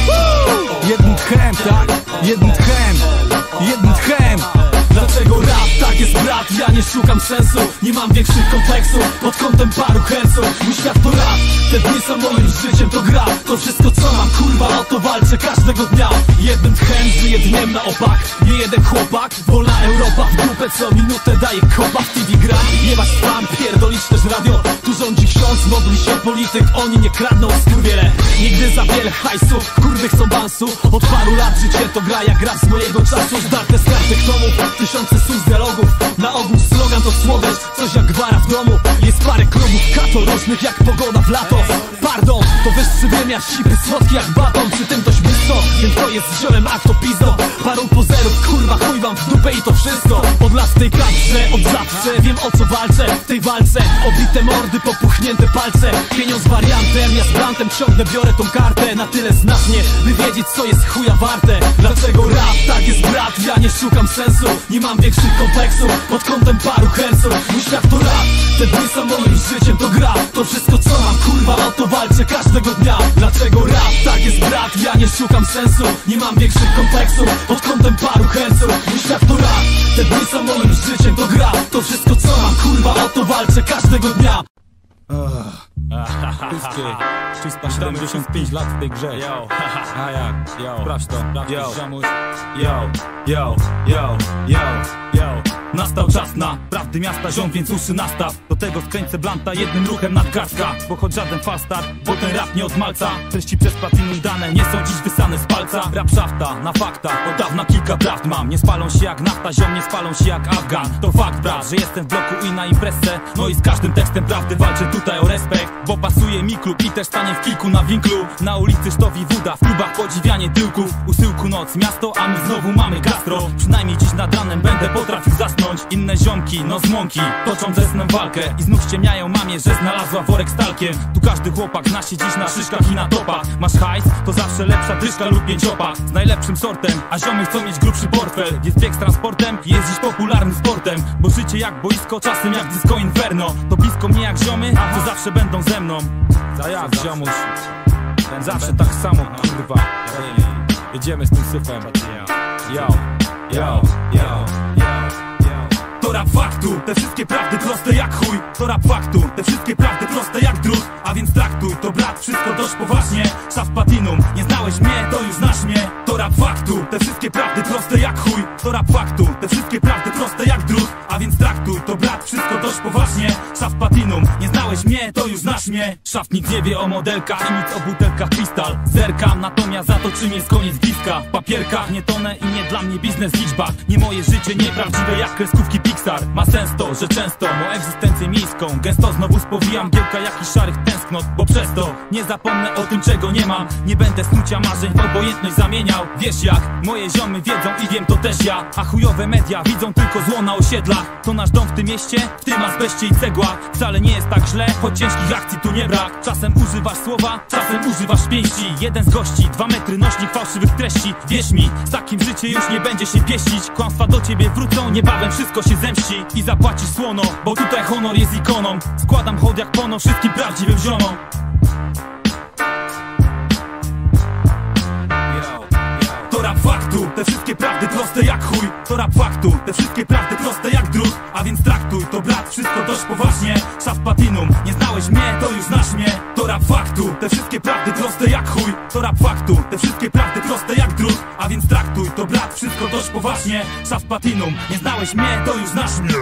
Jednym tchem, tak? Jednym tchem, jednym tchem. Dlaczego rap? Tak jest brat, ja nie szukam sensu. Nie mam większych kompleksów, pod kątem paru herców. Mój świat to rap, te dni są moim życiem, to gra. To wszystko co mam, kurwa, o to walczę każdego dnia. Jednym tchem żyję dniem na opak. Nie jeden chłopak, wolna Europa. W dupę co minutę daje kopa, w T V gra. Jebać spam, pierdolić też radio. Tu rządzi ksiądz, modli się polityk. Oni nie kradną, skurwiele. Nigdy za wiele hajsu, kurwy chcą bansu. Od paru lat życie to gra jak gra z mojego czasu. Zdarte z kartek domów, tysiące słów z dialogów. Na ogół slogan to słodycz, coś jak gwara w domu. Jest parę kromów kato, różnych jak pogoda w lato. Pardon, to wyższy wymiar, sipy słodki jak baton. Przy tym dość blisko, więc to jest ziołem, a kto pizdo. Parą pozerów, kurwa chuj wam w dupę i to wszystko. Od lat w tej kadrze, od zawsze wiem o co walczę. W tej walce obite mordy, popuchnięte palce. Pieniądz wariantem, ja z blantem ciągle biorę tą kartę. Na tyle znasz mnie, by wiedzieć co jest chuja warte. Dlaczego rap? Tak jest brat, ja nie szukam sensu. Nie mam większych kompleksów, pod kątem paru herców. Mój świat to rap, te dni są moim życiem, to gra. To wszystko co mam, kurwa, o to walczę każdego dnia. Dlaczego rap? Tak jest brat, ja nie szukam sensu. Nie mam większych kompleksów, pod kątem paru herców. Mój świat to rap, te dni są moim życiem, to gra. To wszystko co mam, kurwa, o to walczę każdego dnia. trzysta siedemdziesiąt pięć lat w tej grze. Yo, a jak? Yo, sprawdź to, sprawdź yo, ziomuś. Yo, yo, yo, yo, yo. Nastał czas na prawdy miasta, ziom, więc uszy nastaw. Do tego skręcę blanta jednym ruchem nadgarstka. Bo choć żaden falstart, bo ten rap nie od malca. Treści przez platinum dane nie są dziś wysane z palca. Rap szafta, na faktach, od dawna kilka prawd mam. Nie spalą się jak nafta, ziom, nie spalą się jak Afgan. To fakt, brat, że jestem w bloku i na imprezce. No i z każdym tekstem prawdy walczę tutaj o respekt. Bo pasuje mi klub i też stanie w kilku na winklu. Na ulicy sztowi woda, w klubach podziwianie tyłków. Usyłku noc, miasto, a my znowu mamy gastro. Przynajmniej dziś nad ranem będę potrafił zasnąć. Inne ziomki, no z mąki, toczą ze snem walkę. I znów ściemniają mamie, że znalazła worek z talkiem. Tu każdy chłopak zna się dziś na szyszkach i na topach. Masz hajs, to zawsze lepsza dyszka lub pięciopak. Z najlepszym sortem, a ziomy chcą mieć grubszy portfel. Jest bieg z transportem, jest dziś popularnym sportem. Bo życie jak boisko, czasem jak disco inferno. To blisko mnie jak ziomy, a to zawsze będą ze mną. Za jak ziomuś, ten zawsze tak samo, kurwa. Jedziemy z tym syfem. Yo, yo, yo, yo. To rap faktu, te wszystkie prawdy proste jak chuj. To rap faktu, te wszystkie prawdy proste jak drut. A więc traktuj to brat, wszystko dość poważnie. Szaf platinum, nie znałeś mnie, to już znasz mnie. To rap faktu, te wszystkie prawdy proste jak chuj. To rap faktu, te wszystkie prawdy proste jak drut. A więc traktuj to brat, wszystko dość poważnie. Szaf platinum, nie znałeś mnie, to już znasz mnie. Szaf nic nie wie o modelkach i nic o butelkach Krystal. Zerkam, natomiast za to czym jest koniec bliska. W papierkach nie tonę i nie dla mnie biznes w liczbach. Nie moje życie, nieprawdziwe jak kreskówki Pixar. Ma sens to, że często o egzystencję miejską gęsto znowu spowijam giełka jakichś szarych tęsknot. Bo przez to nie zapomnę o tym czego nie mam. Nie będę snucia marzeń w obojętność zamieniał. Wiesz jak, moje ziomy wiedzą i wiem to też ja. A chujowe media widzą tylko zło na osiedlach. To nasz dom w tym mieście, w tym azbeście i cegłach. Wcale nie jest tak źle, choć ciężkich akcji tu nie brak. Czasem używasz słowa, czasem używasz pięści. Jeden z gości, dwa metry nośnik fałszywych treści. Wierz mi, z takim życie już nie będzie się pieścić. Kłamstwa do ciebie wrócą, niebawem wszystko się zemści. I zapłacisz słono, bo tutaj honor jest ikoną. Składam hołd jak pono wszystkim prawdziwym ziomom. wszystkie prawdy proste jak chuj, to rap faktu. Te wszystkie prawdy proste jak drut, a więc traktuj to brat, wszystko dość poważnie. Szaf Platinum, nie znałeś mnie, to już znasz mnie. To rap faktu, te wszystkie prawdy proste jak chuj, to rap faktu. Te wszystkie prawdy proste jak drut, a więc traktuj to brat, wszystko dość poważnie. Szaf Platinum, nie znałeś mnie, to już znasz mnie.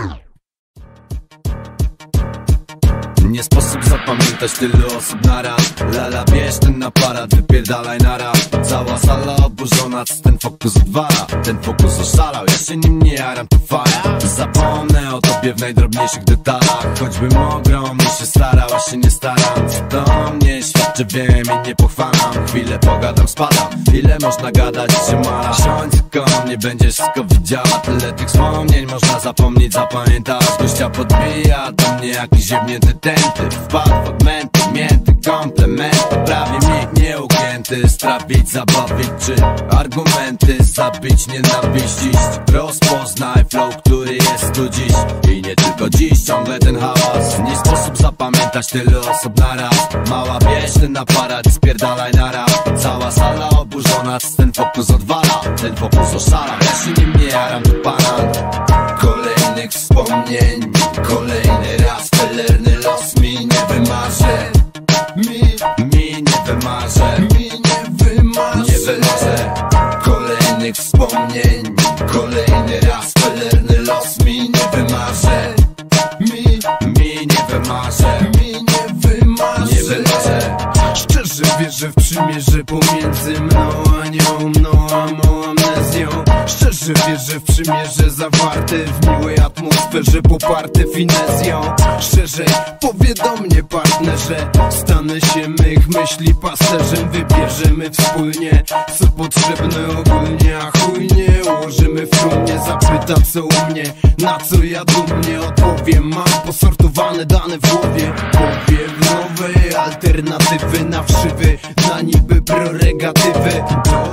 Nie sposób zapamiętać tylu osób naraz. Lala, bierz ten aparat, wypierdalaj na rap. Cała sala oburzona, ten fokus odwala. Ten fokus oszalał, ja się nim nie jaram, to fara. Zapomnę o tobie w najdrobniejszych detalach. Choćbym ogromnie się starał, a się nie staram. Co do mnie świadczy, wiem i nie pochwalam. Chwilę pogadam, spadam, ile można gadać, się mala. Siądź koło mnie, będziesz wszystko widziała. Tyle tych wspomnień można zapomnieć, zapamiętać. Gościa podbija do mnie jakiś jebnięty ten. Wpadł fragmenty, mięty, komplementy. Prawie mi nieugięty, strawić, zabawić czy argumenty zabić, nienawiścić. Rozpoznaj flow, który jest tu dziś i nie tylko dziś, ciągle ten hałas. Nie sposób zapamiętać tylu osób naraz. Mała, bierz ten aparat, spierdalaj na rap. Cała sala oburzona, ten fokus odwala. Ten fokus oszala, ja się nim nie jaram, to pana. Kolejnych wspomnień, kolejny raz felerny los mi nie wymarzę. Mi, mi nie wymarzę. Mi nie wymarzę. Nie wymarzę. Kolejnych wspomnień, kolejny raz felerny los mi nie wymarzę. Mi, mi nie wymarzę. Mi nie wymarzę. Nie wymarzę. Szczerze wierzę w przymierze pomiędzy mną a nią, mną a mą amnezją. Szczerze wierzę w przymierze zawarte w miłej atmosferze, poparte finezją. Szerzej powie do mnie partnerze, stanę się mych myśli pasterzem. Wybierzemy wspólnie co potrzebne ogólnie, a chujnie ułożymy w trumnie. Zapyta co u mnie, na co ja dumnie odpowiem. Mam posortowane dane w głowie, powiem nowej alternatywy na wszywy, na niby proregatywy.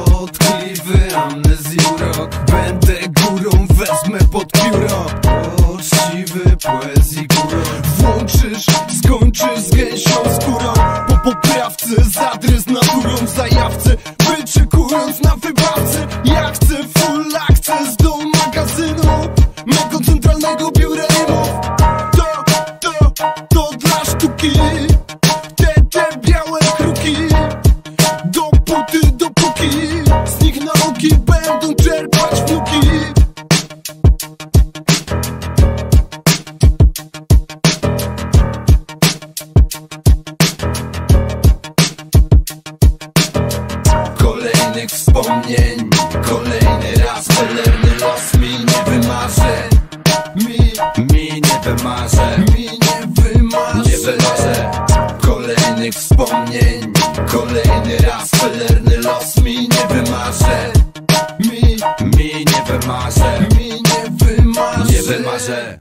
Dotkliwy amnezji urok, będę górą, wezmę pod pióro. Poczciwy poezji górą, włączysz, skończysz z gęsią skórą. Po poprawce zadrę z naturą, w zajawce wyczekując na wybawcę. Ja chcę full access do magazynu mego centralnego biura rymów. To, to, to dla sztuki. Te, te białe kruki, dopóty, dopóki z nich nauki będą czerpać wnuki. Kolejnych wspomnień, kolejny raz felerny los mi nie wymarzę. Mi, mi nie wymarzę. Mi nie wymarzę. Nie wymarzę. Kolejnych wspomnień, kolejny raz felerny los mi nie wymarzę. Mi, mi nie wymarzę. Mi nie wymarzę. Nie wymarzę.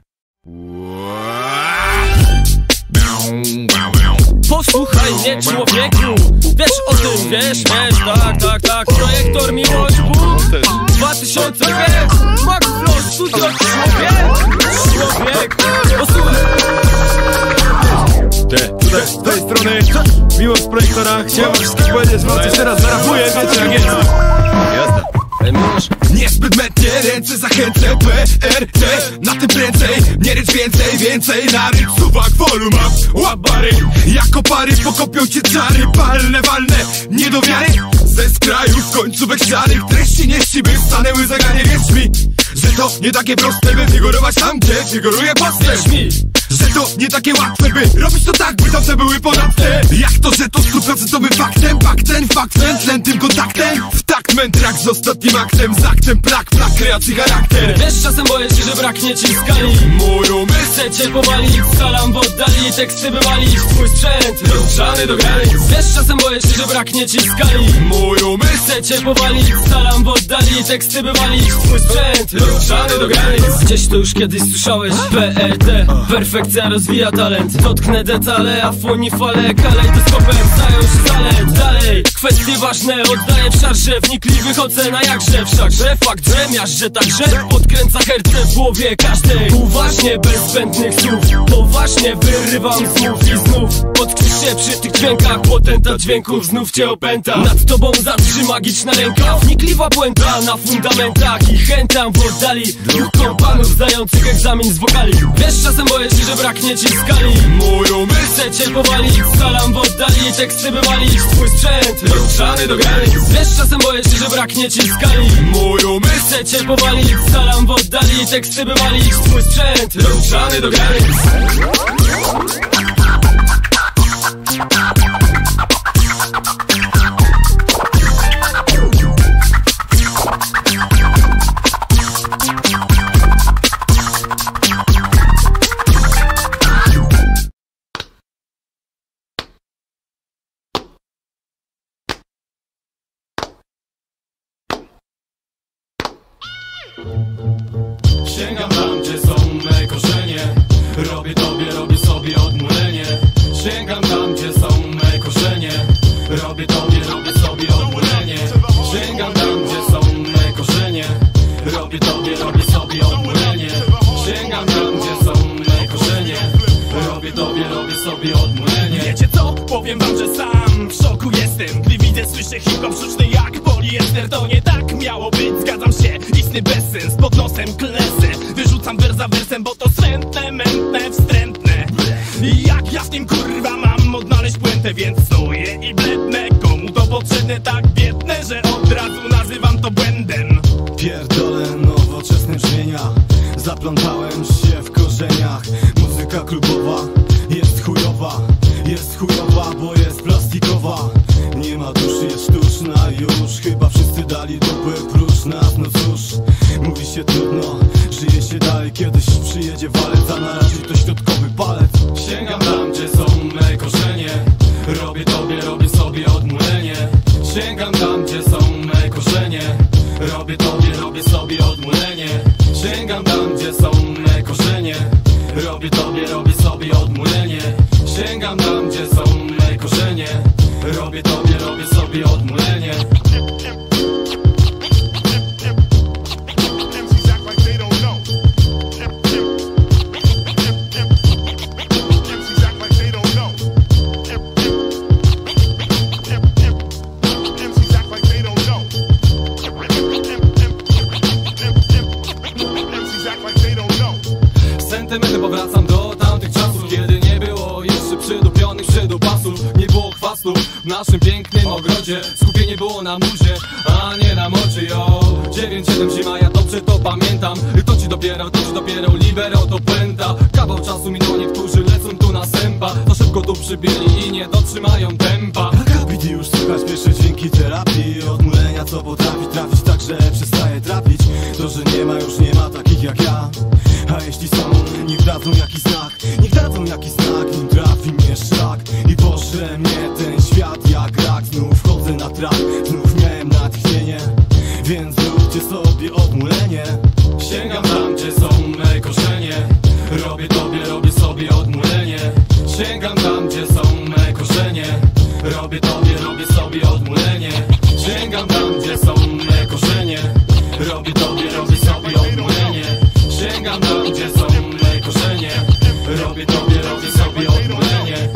Posłuchaj mnie, człowieku, wiesz o tym, wiesz, wiesz, tak, tak, tak. Projektor Miłość Bóg dwa tysiące pięć, Max Flow, studio, człowiek, człowiek, posłuchaj. Tutaj z tej strony Miłość z Projektora. Chciałem wszystkich powiedzieć, że coś teraz zarapuję, wiecie jak jest. Jasne. Niezbyt mętnie ręce zachęcę P R T na tym prędzej. Nie rycz więcej, więcej na rycz suwak wolumach. Łap bary, jako pary pokopią cię czary. Palne, walne, nie do wiary. Ze skrajów końcówek szarych treści nieści by stanęły zaganie. Wierz mi, że to nie takie proste, by figurować tam, gdzie figuruje postęp. Wierz mi, że to nie takie łatwe, by robić to tak, by tamte były ponadte. Jak to, że to stuprocentowym faktem, faktem, faktem, tlętym kontaktem. W takt mędrak z ostatnim aktem, z aktem plak, plak, kreacji charakter. Wiesz, czasem boję się, że braknie ci skali. Mój umysł chcę cię powalić, salam w oddali, teksty wywalić, twój sprzęt ruszany do granic. Wiesz, czasem boję się, że braknie ci skali. Mój umysł chcę cię powalić, salam w oddali, teksty wywalić, twój sprzęt ruszany do granic. Gdzieś to już kiedyś słyszałeś, P R T, perfekcja rozwija talent. Dotknę detale, a foni fale, kalejdoskopem stają się zalet. Dalej, kwestie ważne oddaję w szarże wnikliwych ocen, a jakże wszakże fakt, że miażdżę także podkręca herce w głowie każdej. Uważnie, bez zbędnych słów, poważnie wyrywam znów i znów. Podkrzyż się przy tych dźwiękach, potentat dźwięków znów cię opęta. Nad tobą zatrzy magiczna ręka, wnikliwa błęda na fundamentach. I chętam w oddali dwóch kompanów zdających egzamin z wokali. Wiesz, czasem boję się, że braknie ci skali. Moją myśl cię powalić, salam w oddali. Teksty wywalić, twój sprzęt ruszany do granic. Wiesz, czasem boję się, że braknie ci skali. Moją myśl cię powalić, salam w oddali. Teksty wywalić, twój sprzęt ruszany do granic. Sięgam tam, gdzie są me korzenie. Robię tobie, robię sobie odmulenie. Sięgam tam, gdzie są me korzenie. Robię tobie, robię sobie odmulenie. Sięgam tam, gdzie są me korzenie. Robię tobie, robię sobie odmulenie. Sięgam tam, gdzie są me korzenie. Robię tobie, robię sobie odmulenie. Wiecie co? Powiem wam, że sam w szoku jestem, gdy widzę, słyszę hip-hop sztuczny jak poliester. To nie tak miało być, zgadzam się, istny bezsens. Pod nosem klesę, wyrzucam wers za wersem, bo to swętne, mętne, wstrętne. I jak ja w tym kurwa mam odnaleźć puentę, więc stoję i blednę. Komu to potrzebne, tak biedne, że od razu nazywam to błędem. Pierdolę nowoczesne brzmienia, zaplątałem się w korzeniach. Muzyka klubowa jest chujowa, jest chujowa, bo jest plastikowa. Nie ma duszy, jest sztuczna już. Chyba wszyscy dali dupy próżna. No cóż, mówi się trudno, żyje się dalej. Kiedyś przyjedzie walec, a na razie to środkowy palec. Sięgam tam, gdzie są me korzenie. Robię tobie, robię sobie odmulenie. Sięgam tam, gdzie są me korzenie. Robię tobie, robię sobie odmulenie. Sięgam tam, gdzie są me korzenie. Robię tobie, robię sobie odmulenie. Sięgam tam, gdzie są me korzenie. Robię tobie, robię sobie odmulenie. Sentymenty powracam do tamtych czasów, kiedy nie było jeszcze przydupionych przydupasów. Nie było chwastu w naszym pięknym ogrodzie. Skupienie było na muzie, a nie na moczy, yo. dziewięć siedem zima, ja dobrze to pamiętam. To ci dopiero, to ci dopiero libero to puenta. Kawał czasu minął, niektórzy lecą tu na sępa. To szybko tu przybyli i nie dotrzymają tempa. Akapity już słychać pierwsze dźwięki terapii. Odmulenia, co potrafi trafić, tak że przestaje trafić. To, że nie ma, już nie ma takich jak ja. A jeśli są, niech dadzą jakiś znak. Niech dadzą jakiś znak, nim trafi mnie szlak. I pożre mnie ten świat jak rak. Znów wchodzę na trak, znów miałem natchnienie. Więc zróbcie sobie odmulenie. Sięgam tam, gdzie są me korzenie. Robię tobie, robię sobie odmulenie. Sięgam tam, gdzie są me korzenie. Robię tobie, robię sobie odmulenie. Sięgam tam, gdzie są me korzenie. Robię tobie, robię sobie odmulenie. Sięgam tam, gdzie są me korzenie. Robię tobie, robię sobie odmulenie.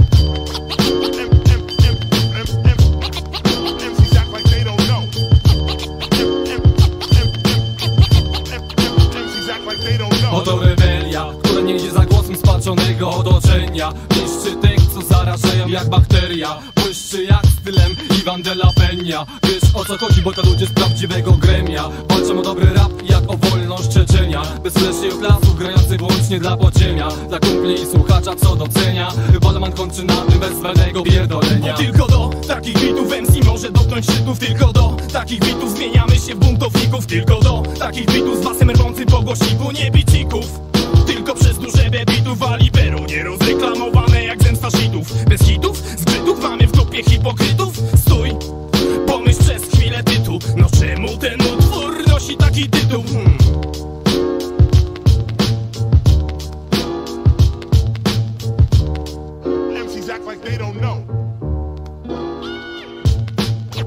Oto rebelia, która nie idzie za głosem spatrzonego otoczenia. Niszczy tych, co zarażają jak bakteria. Błyszczy jak stylem Iwan de la Peña. Wiesz o co chodzi, bo to ludzie z prawdziwego gremia. Walczą o dobry rap jak o wolność Czeczenia. Bez fleszy i oklasów grających wyłącznie dla podziemia. Dla kumpli i słuchacza co docenia. Balaman kończy na tym bez żadnego pierdolenia. Bo tylko do takich bitów M C może dotknąć szczytów. Tylko do takich bitów zmieniamy się w buntowników. Tylko do takich bitów z basem rwącym po głośniku, nie bicików. Tylko przez duże bitów, a libero nie rozreklamowane jak zemsta shitów. Bez hitów, zgrzytów mamy w dupie hipokrytów. Stój, pomyśl przez chwilę tytuł. No czemu ten utwór nosi taki tytuł? Hmm. M Cs act like they don't know.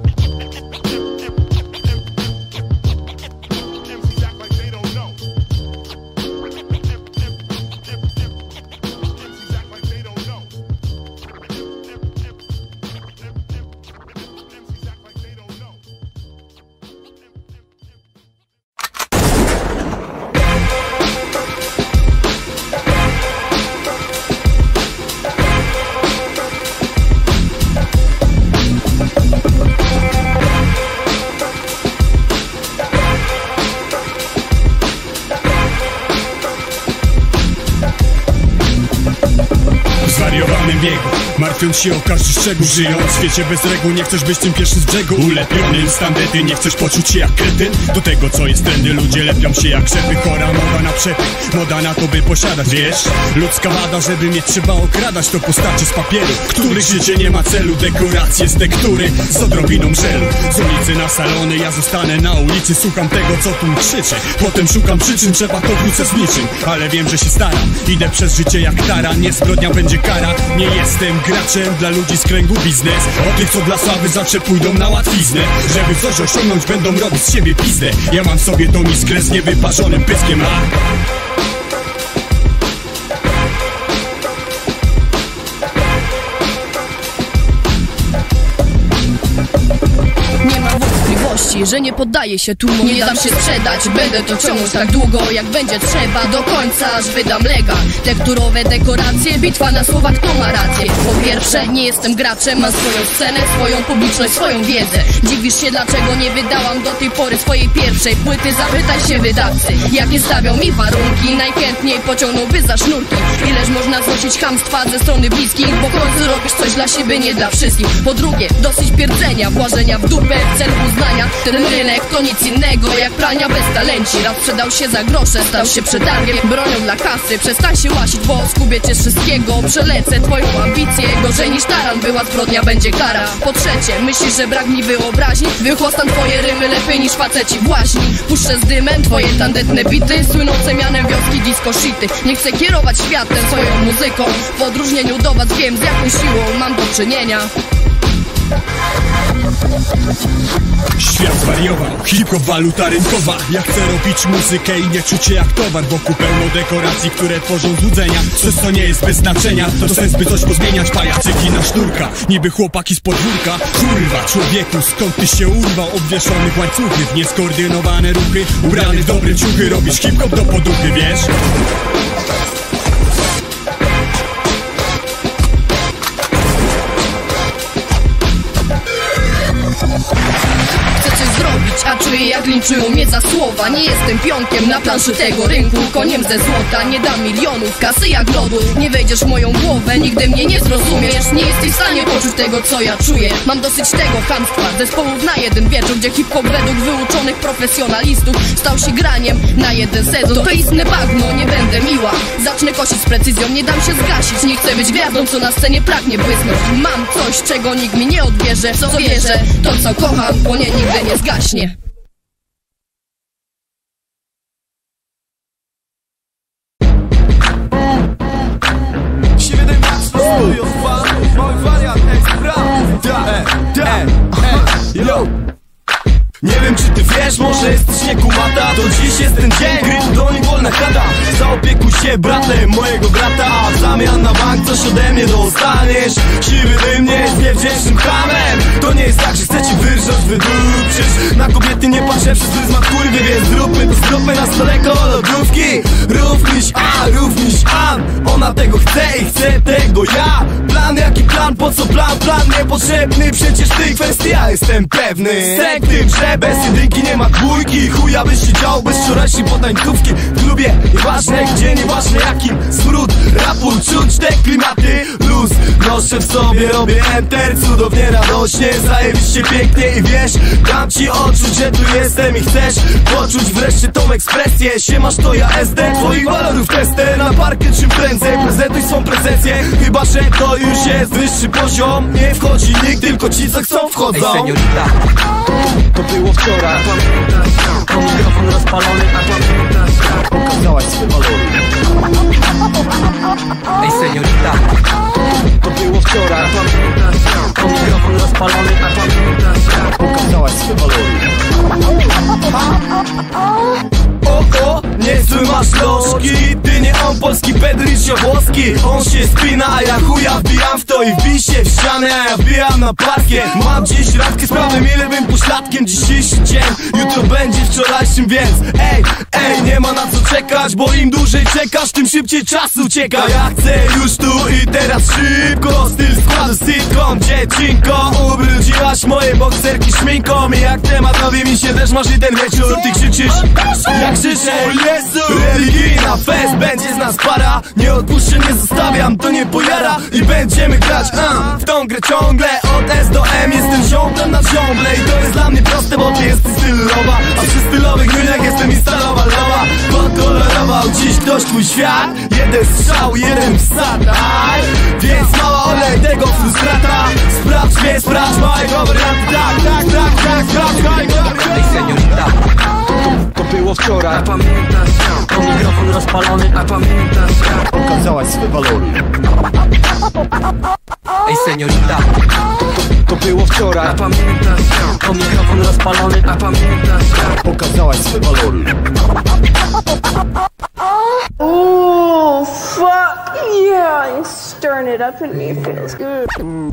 martwiąc się o każdy szczegół. Żyjąc w świecie bez reguł, nie chcesz być tym pierwszym z brzegu. Ulepiony z tandety, nie chcesz poczuć się jak kretyn. Do tego co jest trendy, ludzie lepią się jak szefy. Chora moda na przepych, moda na to by posiadać, wiesz? Ludzka wada, żeby mieć trzeba okradać. To postacie z papieru, których życie nie ma celu. Dekoracje z tektury, z odrobiną żelu. Z ulicy na salony, ja zostanę na ulicy. Słucham tego co tu mi krzyczy, potem szukam przyczyn, trzeba to wrócę z niczym. Ale wiem, że się staram, idę przez życie jak tara. Nie zbrodnia będzie kara, nie jestem graczem dla ludzi z kręgu biznes. O tych co dla sławy zawsze pójdą na łatwiznę. Żeby coś osiągnąć będą robić z siebie pizdę. Ja mam w sobie tą iskrę z niewyparzonym pyskiem, a... że nie poddaję się tłumu, nie dam się sprzedać. Będę to ciągnąć tak długo jak będzie trzeba. Do końca aż wydam lega. Tekturowe dekoracje, bitwa na słowa, kto ma rację. Po pierwsze nie jestem graczem, mam swoją scenę, swoją publiczność, swoją wiedzę. Dziwisz się dlaczego nie wydałam do tej pory swojej pierwszej płyty? Zapytaj się wydawcy, jakie stawią mi warunki. Najchętniej pociągnąłby za sznurki. Ileż można znosić chamstwa ze strony bliskich, bo w końcu robisz coś dla siebie, nie dla wszystkich. Po drugie dosyć pierdzenia, błażenia w dupę w celu uznania. Ten rynek to nic innego jak pralnia bez talenci. Raz sprzedał się za grosze, stał się przetargiem, bronią dla kasy. Przestań się łasić, bo skubię cię z wszystkiego. Przelecę twoją ambicję, gorzej niż taran. Była zbrodnia, będzie kara. Po trzecie, myślisz, że brak mi wyobraźni? Wychłostam twoje rymy lepiej niż faceci właśnie. Puszczę z dymem twoje tandetne bity, słynące mianem wioski disco shity. Nie chcę kierować światem, swoją muzyką. W odróżnieniu do was wiem, z jaką siłą mam do czynienia. Świat zwariował, hip-hop waluta rynkowa. Ja chcę robić muzykę i nie czuć się jak towar. Wokół pełno dekoracji, które tworzą złudzenia. Coś co nie jest bez znaczenia, to sens by coś pozmieniać. Pajacyki na sznurka, niby chłopaki z podwórka. Kurwa, człowieku, skąd ty się urwał? Obwieszonych łańcuchy, w nieskoordynowane ruchy. Ubrany w dobre ciuchy, robisz hip-hop do poduchy, wiesz? A czuję jak linczują mnie za słowa. Nie jestem pionkiem na planszy tego rynku, koniem ze złota. Nie dam milionów, kasy jak lodu. Nie wejdziesz w moją głowę, nigdy mnie nie zrozumiesz. Nie jesteś w stanie poczuć tego co ja czuję. Mam dosyć tego chamstwa, zespołów na jeden wieczór, gdzie hip-hop według wyuczonych profesjonalistów stał się graniem na jeden sezon. To istne bagno, nie będę miła. Zacznę kosić z precyzją, nie dam się zgasić. Nie chcę być gwiazdą, co na scenie pragnie błysnąć. Mam coś, czego nikt mi nie odbierze. Co wierzę, to co kocham, płonie nigdy nie zgaśnie. Nie wiem czy ty wiesz, może jesteś niekumata. To dziś jest ten dzień, gry do nich wolna chata. Zaopiekuj się bratem mojego brata, a w zamian na bank coś ode mnie dostaniesz. Siwy dym nie jest niewdzięcznym hamem. To nie jest tak, że chcę ci wyrżnąć, wydupczysz. Na kobiety nie patrzę przez pryzmat kurwy, więc zróbmy to, zróbmy na stole koło lodówki. Równiś A, równiś An. Ona tego chce i chce tego ja. Plan jaki plan, po co plan, plan niepotrzebny. Przecież tej kwestii ja jestem pewny. Stek tym, że bez jedynki nie ma dwójki. Chuja byś się działo bez wczorajszej potańcówki w klubie. Nieważne gdzie, nieważne jakim. Smród rapu, czuć te klimaty. Luz, noszę w sobie, robię enter. Cudownie, radośnie, zajebiście pięknie. I wiesz, dam ci odczuć, że tu jestem i chcesz poczuć wreszcie tą ekspresję. Siemasz to ja S D, twoich walorów testy. Na parkiet czym prędzej, prezentuj swą prezencję. Chyba, że to już jest wyższy poziom. Nie wchodzi nikt, tylko ci co chcą wchodzą. Ej, seniorita, to było wczoraj. To mikrofon rozpalony, a pokazałaś swe walory. Ej seniorita, to było wczoraj. To mikrofon rozpalony, a pokazałaś swe walory. O, o, niezły masz lożki. Ty nie on, polski Pedrycio włoski. On się spina, a ja chuja wbijam w to i wbij się w ścianę, a ja wbijam na parkiet. Mam dziś radkę, sprawdzę ile bym pośladkiem. Dzisiejszy dzień, jutro będzie wczorajszym, więc ej, ej, nie ma na co czekać, bo im dłużej czekasz, tym szybciej czas ucieka. Ja chcę już tu i teraz szybko, styl składu sitcom. Dziecinko, ubrudziłaś Masz moje bokserki szminką i jak tematowi mi się też masz i ten wieczór. Ty krzyczysz, jak krzyczę, religijna fest, będzie z nas para. Nie odpuszczę, nie zostawiam, to nie pojara. I będziemy grać uh, w tą grę ciągle. Od S do M jestem ziomblem na ziomble. I to jest dla mnie proste, bo ty jesteś stylowa. A przy stylowych ryniach jestem instalowa lowa. Pokolorował dziś ktoś twój świat. Jeden strzał, jeden wsadaj. Więc mała olej tego frustrata. Sprawdź mnie, sprawdź małego warianta. Tak, tak, tak, tak, sprawdź małego warianta. Ej seniorita, to, to było wczoraj. A pamiętasz, to mikrofon rozpalony. A pamiętasz, okazałaś swe walory. Ej seniorita, to, to było wczoraj. A pamiętasz, to mikrofon rozpalony. A pamiętasz, okazałaś swe walory. Oh, fuck yeah, I'm stirring it up in me, it feels good.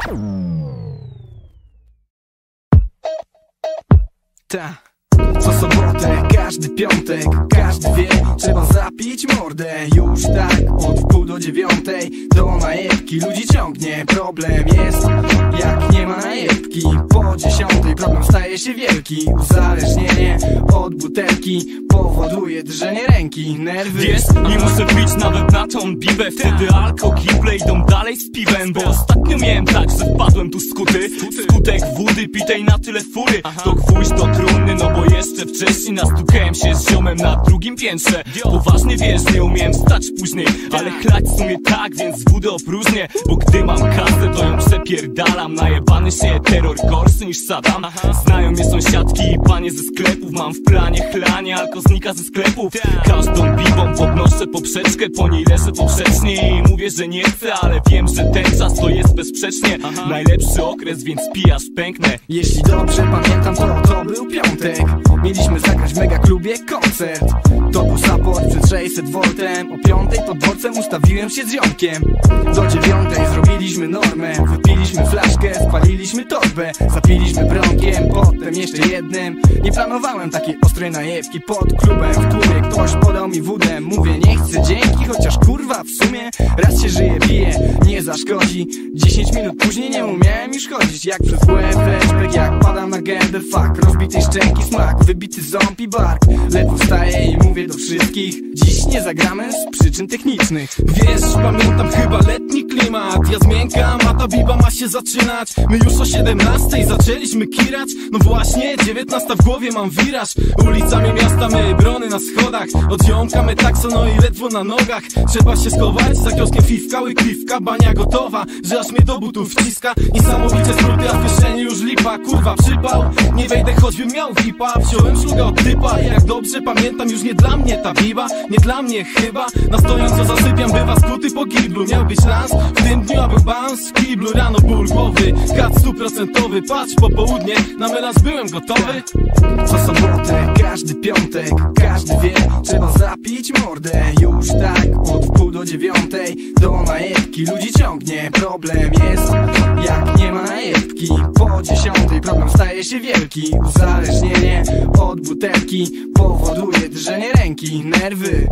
Ta. Co sobotę, każdy piątek, każdy wie, trzeba zapić mordę. Już tak, od wpół do dziewiątej do najebki ludzi ciągnie. Problem jest, jak nie ma najebki. Po dziesiątej problem staje się wielki. Uzależnienie od butelki powoduje drżenie ręki, nerwy. Wiesz, nie muszę pić nawet na tą bibę. Wtedy alko, kible idą dalej z piwem. Bo ostatnio miałem tak, że wpadłem tu skuty. Skutek wody pitej na tyle fury. To gwóźdź do trumny, no bo jeszcze wcześniej nastukałem się z ziomem na drugim piętrze. Poważnie wiesz, nie umiem stać później, ale chlać w sumie tak, więc wódę opróżnię. Bo gdy mam kasę, to ją przepierdalam. Najebany się terror gorszy niż Saddam. Znają mnie sąsiadki i panie ze sklepów. Mam w planie chlanie, alko znika ze sklepów. Każdą piwą podnoszę poprzeczkę, po niej leżę poprzecznie i mówię, że nie chcę, ale wiem, że ten czas to jest bezsprzecznie najlepszy okres, więc pijasz pęknę. Jeśli dobrze pamiętam, to to był piątek. Mieliśmy zagrać w mega klubie koncert. To był support przed sześćset voltem. O piątej pod dworcem ustawiłem się z ziomkiem. Do dziewiątej zrobiliśmy normę. Wypiliśmy flaszkę, spaliliśmy torbę. Zapiliśmy bronkiem, potem jeszcze jednym. Nie planowałem takiej ostrej najebki pod klubem. W klubie ktoś podał mi wódę. Mówię, nie chcę dzięki, chociaż kurwa w sumie raz się żyje, pije, nie zaszkodzi. Dziesięć minut później nie umiałem już chodzić. Jak przez łeb flashback, jak padam na gębę. Fuck, rozbitej szczęki smak, wybity ząb i bark. Ledwo wstaję i mówię do wszystkich: dziś nie zagramy z przyczyn technicznych. Wiesz, pamiętam chyba letni klimat. Ja zmiękam, a ta biba ma się zaczynać. My już o siedemnastej zaczęliśmy kirać. No właśnie, dziewiętnasta w głowie mam wiraż. Ulicami miasta my brony na schodach. Od ziomka my takso, no i ledwo na nogach. Trzeba się schować, za kioskiem fifka, łykliwka, bania gotowa, że aż mnie do butów wciska. Niesamowicie skróty, a w kieszeni już lipa. Kurwa przypał, nie wejdę choćbym miał vipa. Wziąłem szlugę od typa, jak dobrze pamiętam, już nie dla mnie ta biba. Nie dla mnie chyba, na stojąco zasypiam, bywa skuty po giblu. Miał być lans, w tym dniu, a był bounce w kiblu. Rano ból głowy, kat stuprocentowy. Patrz, popołudnie, na melanż byłem gotowy. Co sobotę, każdy piątek, każdy wie, trzeba zapić mordę. Już tak, od wpół do dziewiątej do najebki ludzi ciągnie. Problem jest, jak nie ma najebki. Po dziesiątej problem staje się wielki. Uzależnienie od butelki powoduje drżenie ręki, nerwy.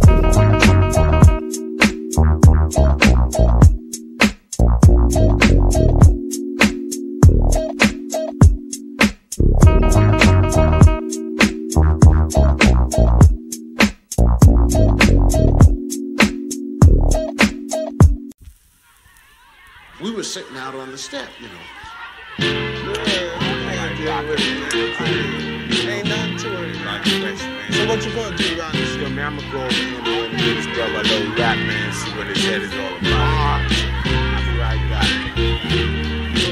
We were sitting out on the step, you know. Ain't nothing to it. So what you gonna do around this? Yo, man, I'm gonna go over here and give this brother a little rap, man, see what his head is all about. I'll be right back.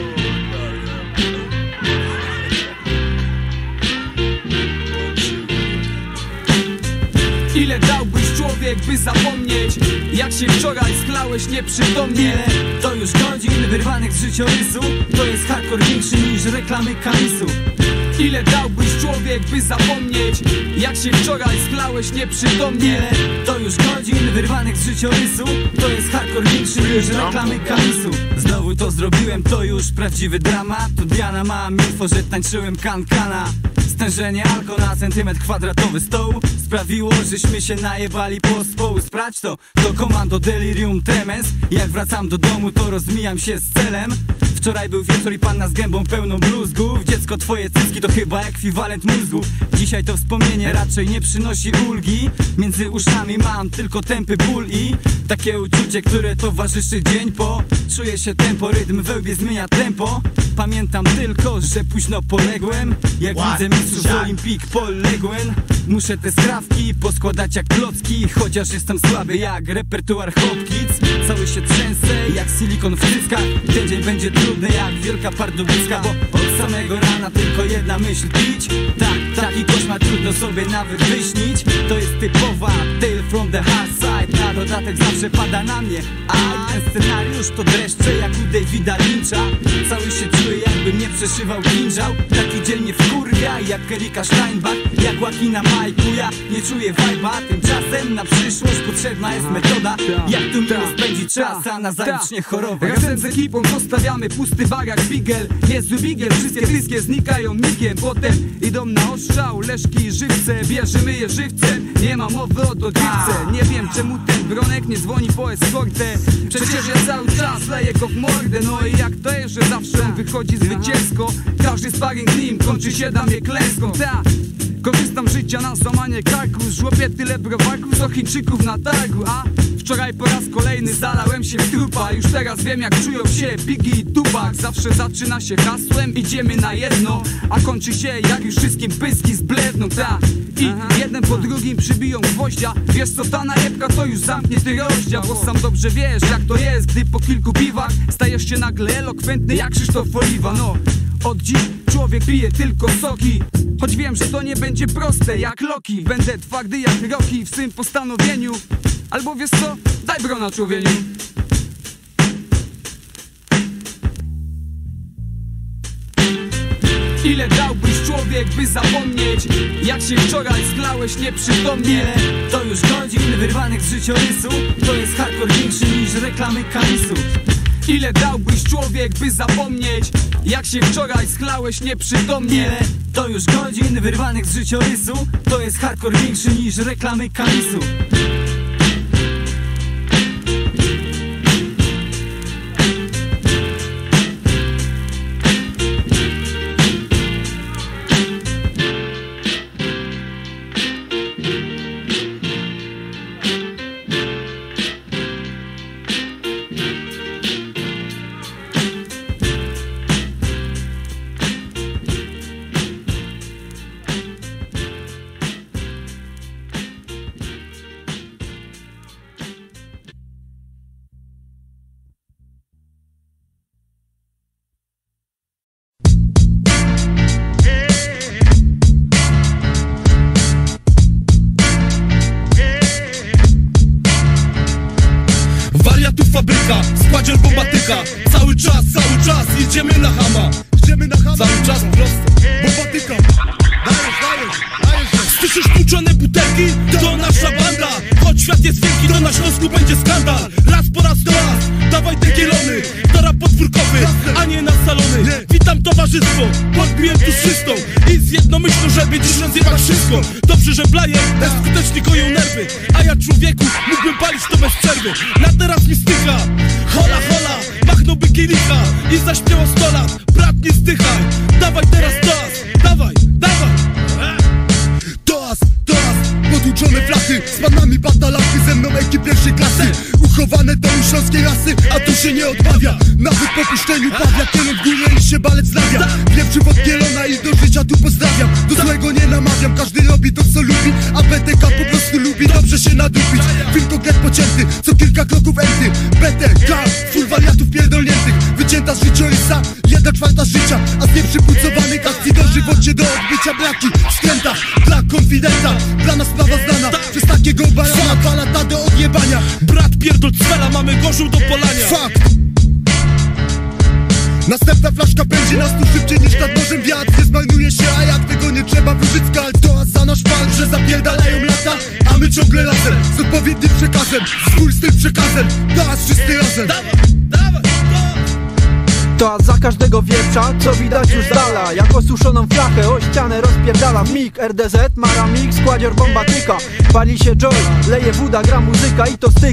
Ile dałbyś człowiek, by zapomnieć, jak się wczoraj schlałeś nieprzytomnie? To już godzin wyrwanych z życiorysu. To jest hardcore większy niż reklamy Kamisu. Ile dałbyś człowiek, by zapomnieć, jak się wczoraj schlałeś nieprzytomnie? To już godzin wyrwanych z życiorysu. To jest hardcore większy niż reklamy Kamisu. Znowu to zrobiłem, to już prawdziwy dramat. To Diana ma info, że tańczyłem kankana. Stężenie alko na centymetr kwadratowy stołu sprawiło, żeśmy się najebali po społu. Sprawdź to, to komando delirium tremens. Jak wracam do domu, to rozmijam się z celem. Wczoraj był wieczór i panna z gębą pełną bluzgów. wszystko twoje cycki to chyba ekwiwalent mózgu. Dzisiaj to wspomnienie raczej nie przynosi ulgi. Między uszami mam tylko tępy ból i takie uczucie, które towarzyszy dzień po. Czuję się tempo, rytm we łbie zmienia tempo. Pamiętam tylko, że późno poległem. Jak widzę mistrzów z Olimpik poległem. Muszę te skrawki poskładać jak klocki. Chociaż jestem słaby jak repertuar Hot Kids. Cały się trzęsę jak silikon w cyckach. Ten dzień będzie trudny jak wielka pardubiska, bo od samego rana tylko jedna myśl pić. Tak, taki koszmar trudno sobie nawet wyśnić. To jest typowa tale from the hard side. Na dodatek zawsze pada na mnie, a ten scenariusz to dreszcze jak u Davida Lyncha. Cały się czuję jakbym nie przeszywał kinżał. Taki dzień mnie wkurwia jak Erika Steinbach, jak Łakina Majku. Ja nie czuję vibe'a, tymczasem na przyszłość potrzebna jest metoda. Jak tu miło spędzić czas, a nazajutrz nie chorować. Razem z ekipą zostawiamy pusty bar jak bigel. Niezły bigel, wszystkie dyskie znikają migiem. Potem idą na ostrzał, leszki i żywce. Bierzemy je żywcem, nie ma mowy o dogrywce. Nie wiem czemu ten Bronek nie dzwoni po eskortę. Przecież ja cały czas leję go w mordę. No i jak to jest, że zawsze on wychodzi zwycięsko. Każdy sparring z nim kończy się dla mnie klęską. Ta. Korzystam z życia na złamanie karku. Żłopię tyle browarków co Chińczyków na targu. A wczoraj po raz kolejny zalałem się w trupa. Już teraz wiem jak czują się Biggie i Tupac. Zawsze zaczyna się hasłem idziemy na jedno, a kończy się jak już wszystkim pyski zbledną. Ta. I jeden po drugim przybiją gwoździa. Wiesz co, ta najebka to już zamknięty rozdział. Bo sam dobrze wiesz jak to jest, gdy po kilku piwach stajesz się nagle elokwentny jak Krzysztof Oliwa. No, od dziś człowiek pije tylko soki. Choć wiem, że to nie będzie proste jak Loki. Będę twardy jak Rocky w swym postanowieniu. Albo wiesz co, daj brona człowieniu. Ile dałbyś człowiek, by zapomnieć jak się wczoraj sklałeś nieprzytomnie? To już godzin wyrwanych z życiorysu. To jest hardcore większy niż reklamy Kalisu. Ile dałbyś człowiek, by zapomnieć jak się wczoraj sklałeś nieprzytomnie? To już godzin wyrwanych z życiorysu. To jest hardcore większy niż reklamy Kalisu. Fabryka, składzior bombatyka. Cały czas, cały czas idziemy na hama. Idziemy na hama. Cały czas prosto, bombatyka. Dajesz, dajesz, dajesz. Słyszysz tłuczone butelki? To nasza banda. Choć świat jest wielki, to na Śląsku będzie skandal. Raz po raz to raz, dawaj te kielony. To rap podwórkowy, a nie na salony. Witam towarzystwo, podbiłem tu z czystą i z jednomyślą, żeby dziś rozjebać wszystko. Dobrze, że blaje, skutecznie koją nerwy. A ja człowieku, mógłbym palić to bez przerwy. Na teraz mi stycha, hola hola. Machnąłby kielicha i zaśpiewał sto lat. Brat nie zdychaj, dawaj teraz toast. Dawaj, dawaj. Toast, toast, potłuczone flachy. Z panami batalachy, ze mną ekip pierwszej klasy. Uchowane to u śląskiej rasy, a tu się nie odmawia. Nawet po puszczeniu pawia, kierunek górę i się balec znawia. Wieprzy pod Kielona i do życia tu pozdrawiam. Do złego nie namawiam, każdy robi to co lubi. A B T K po prostu lubi dobrze się nadupić. Film konkret pocięty, co kilka kroków enty. B T K, full wariatów pierdolniętych. Wycięta z życiorysa, jedna czwarta życia. A z nieprzypulcowanych akcji do żywocie do odbycia braki. W skrętach, dla konfidenta, dla nas sprawa znana. Przez takiego barana, dwa lata do odjebania. Brat pierdol cwela, mamy gorzą do polania. Fuck. Następna flaszka będzie nas tu szybciej niż nad morzem wiatr. Nie zmarnuje się, a jak tego nie trzeba wyrzucić skal. To za nasz pan, że zapierdalają lata, a my ciągle razem, z odpowiednim przekazem. Swój styl przekazem, teraz wszyscy razem. Dawaj, dawaj, to za każdego wieprza, co widać już z dala. Jak osuszoną flachę o ścianę rozpierdala. Mig, R D Z, Maramik, składzior bombatyka. Pali się joy, leje woda, gra muzyka i to styka.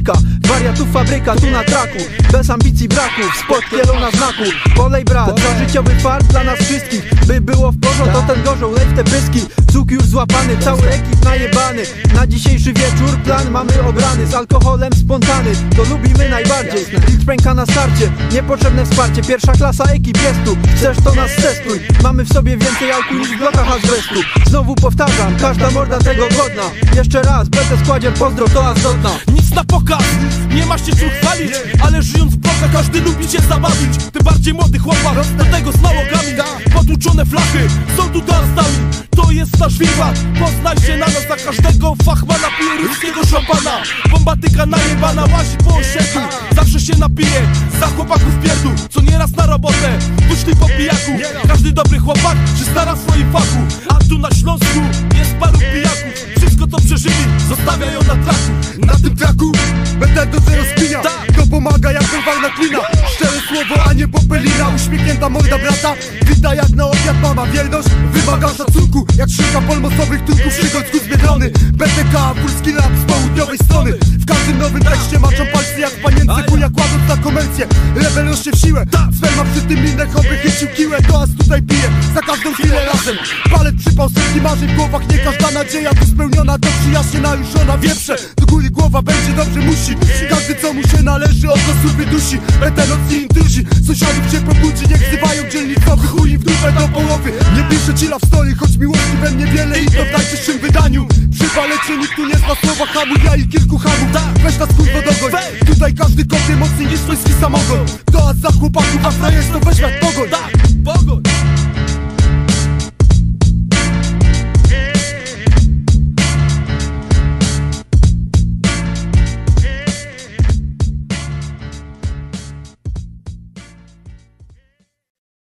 Wariatów fabryka tu na traku, bez ambicji braków, spod kielona znaku. Polej brat, za życiowy fart dla nas wszystkich. By było w porządku, to ten gorzą, lej w te pyski. Cuk już złapany, cały ekip najebany. Na dzisiejszy wieczór plan mamy obrany. Z alkoholem spontany, to lubimy najbardziej. Wilk pęka na starcie, niepotrzebne wsparcie. Pierwsza klasa ekip jest tu, chcesz to nas testuj. Mamy w sobie więcej alku niż w blokach azbestu. Znowu powtarzam, każda morda tego godna. Jeszcze raz, będę składzier, pozdro, to azdotna. Nic na pokaz, nie masz się czym chwalić, ale żyjąc w blokach każdy lubi się zabawić. Tym bardziej młody chłopak, do tego z nałogami. Potłuczone flachy, są tu toastami. To jest nasz wiwat, poznaj się na nas. Za każdego fachmana pije ruskiego szampana. Bombatyka najebana łazi po osiedlu. Zawsze się napije, za chłopaków pierdół. Co nieraz na robotę, wyszli po pijaku. Każdy dobry chłopak się stara w swoim fachu. A tu na Śląsku jest paru pijaków. Wszystko to przeżyli, zostawiają na traku. Na tym traku będę do zero spina. To pomaga jak walna klina. Szczere słowo, a nie popelina. Uśmiechnięta morda brata, wita jak na obiad mama. Wierność wymaga szacunku, jak szyka polmosowych turków przy Gocku z Biedrony. B T K, polski rap z południowej strony. W każdym nowym tekście maczą palce jak panience. Kuja kładąc na komercję, rebel rośnie w siłę. Sfer ma przy tym minę, chowy chycił kiłę. To aż tutaj pije, za każdą chwilę razem. Palet przypał setki marzeń w głowach. Nie każda nadzieja tu spełniona, to przyjaźnie naruszona. Wieprze, do góry głowa będzie dobrze musi. Każdy co mu się należy, od losu wydusi. Będę nocni intruzi, sąsiadów cię pobudzi. Nie wzywają dzielnicowych uli w dupę do połowy. Nie piszę chilla w story, choć miłości we mnie wiele. I to w najczystszym wydaniu. Przy palecie nikt tu nie zna słowa hamu. Ja i kilku hamów, weź nas kurwo dogoń. Tutaj każdy kopie mocniej niż swojski samogon. To a za chłopaków, a frajerz to weź jak pogoń. Pogoń.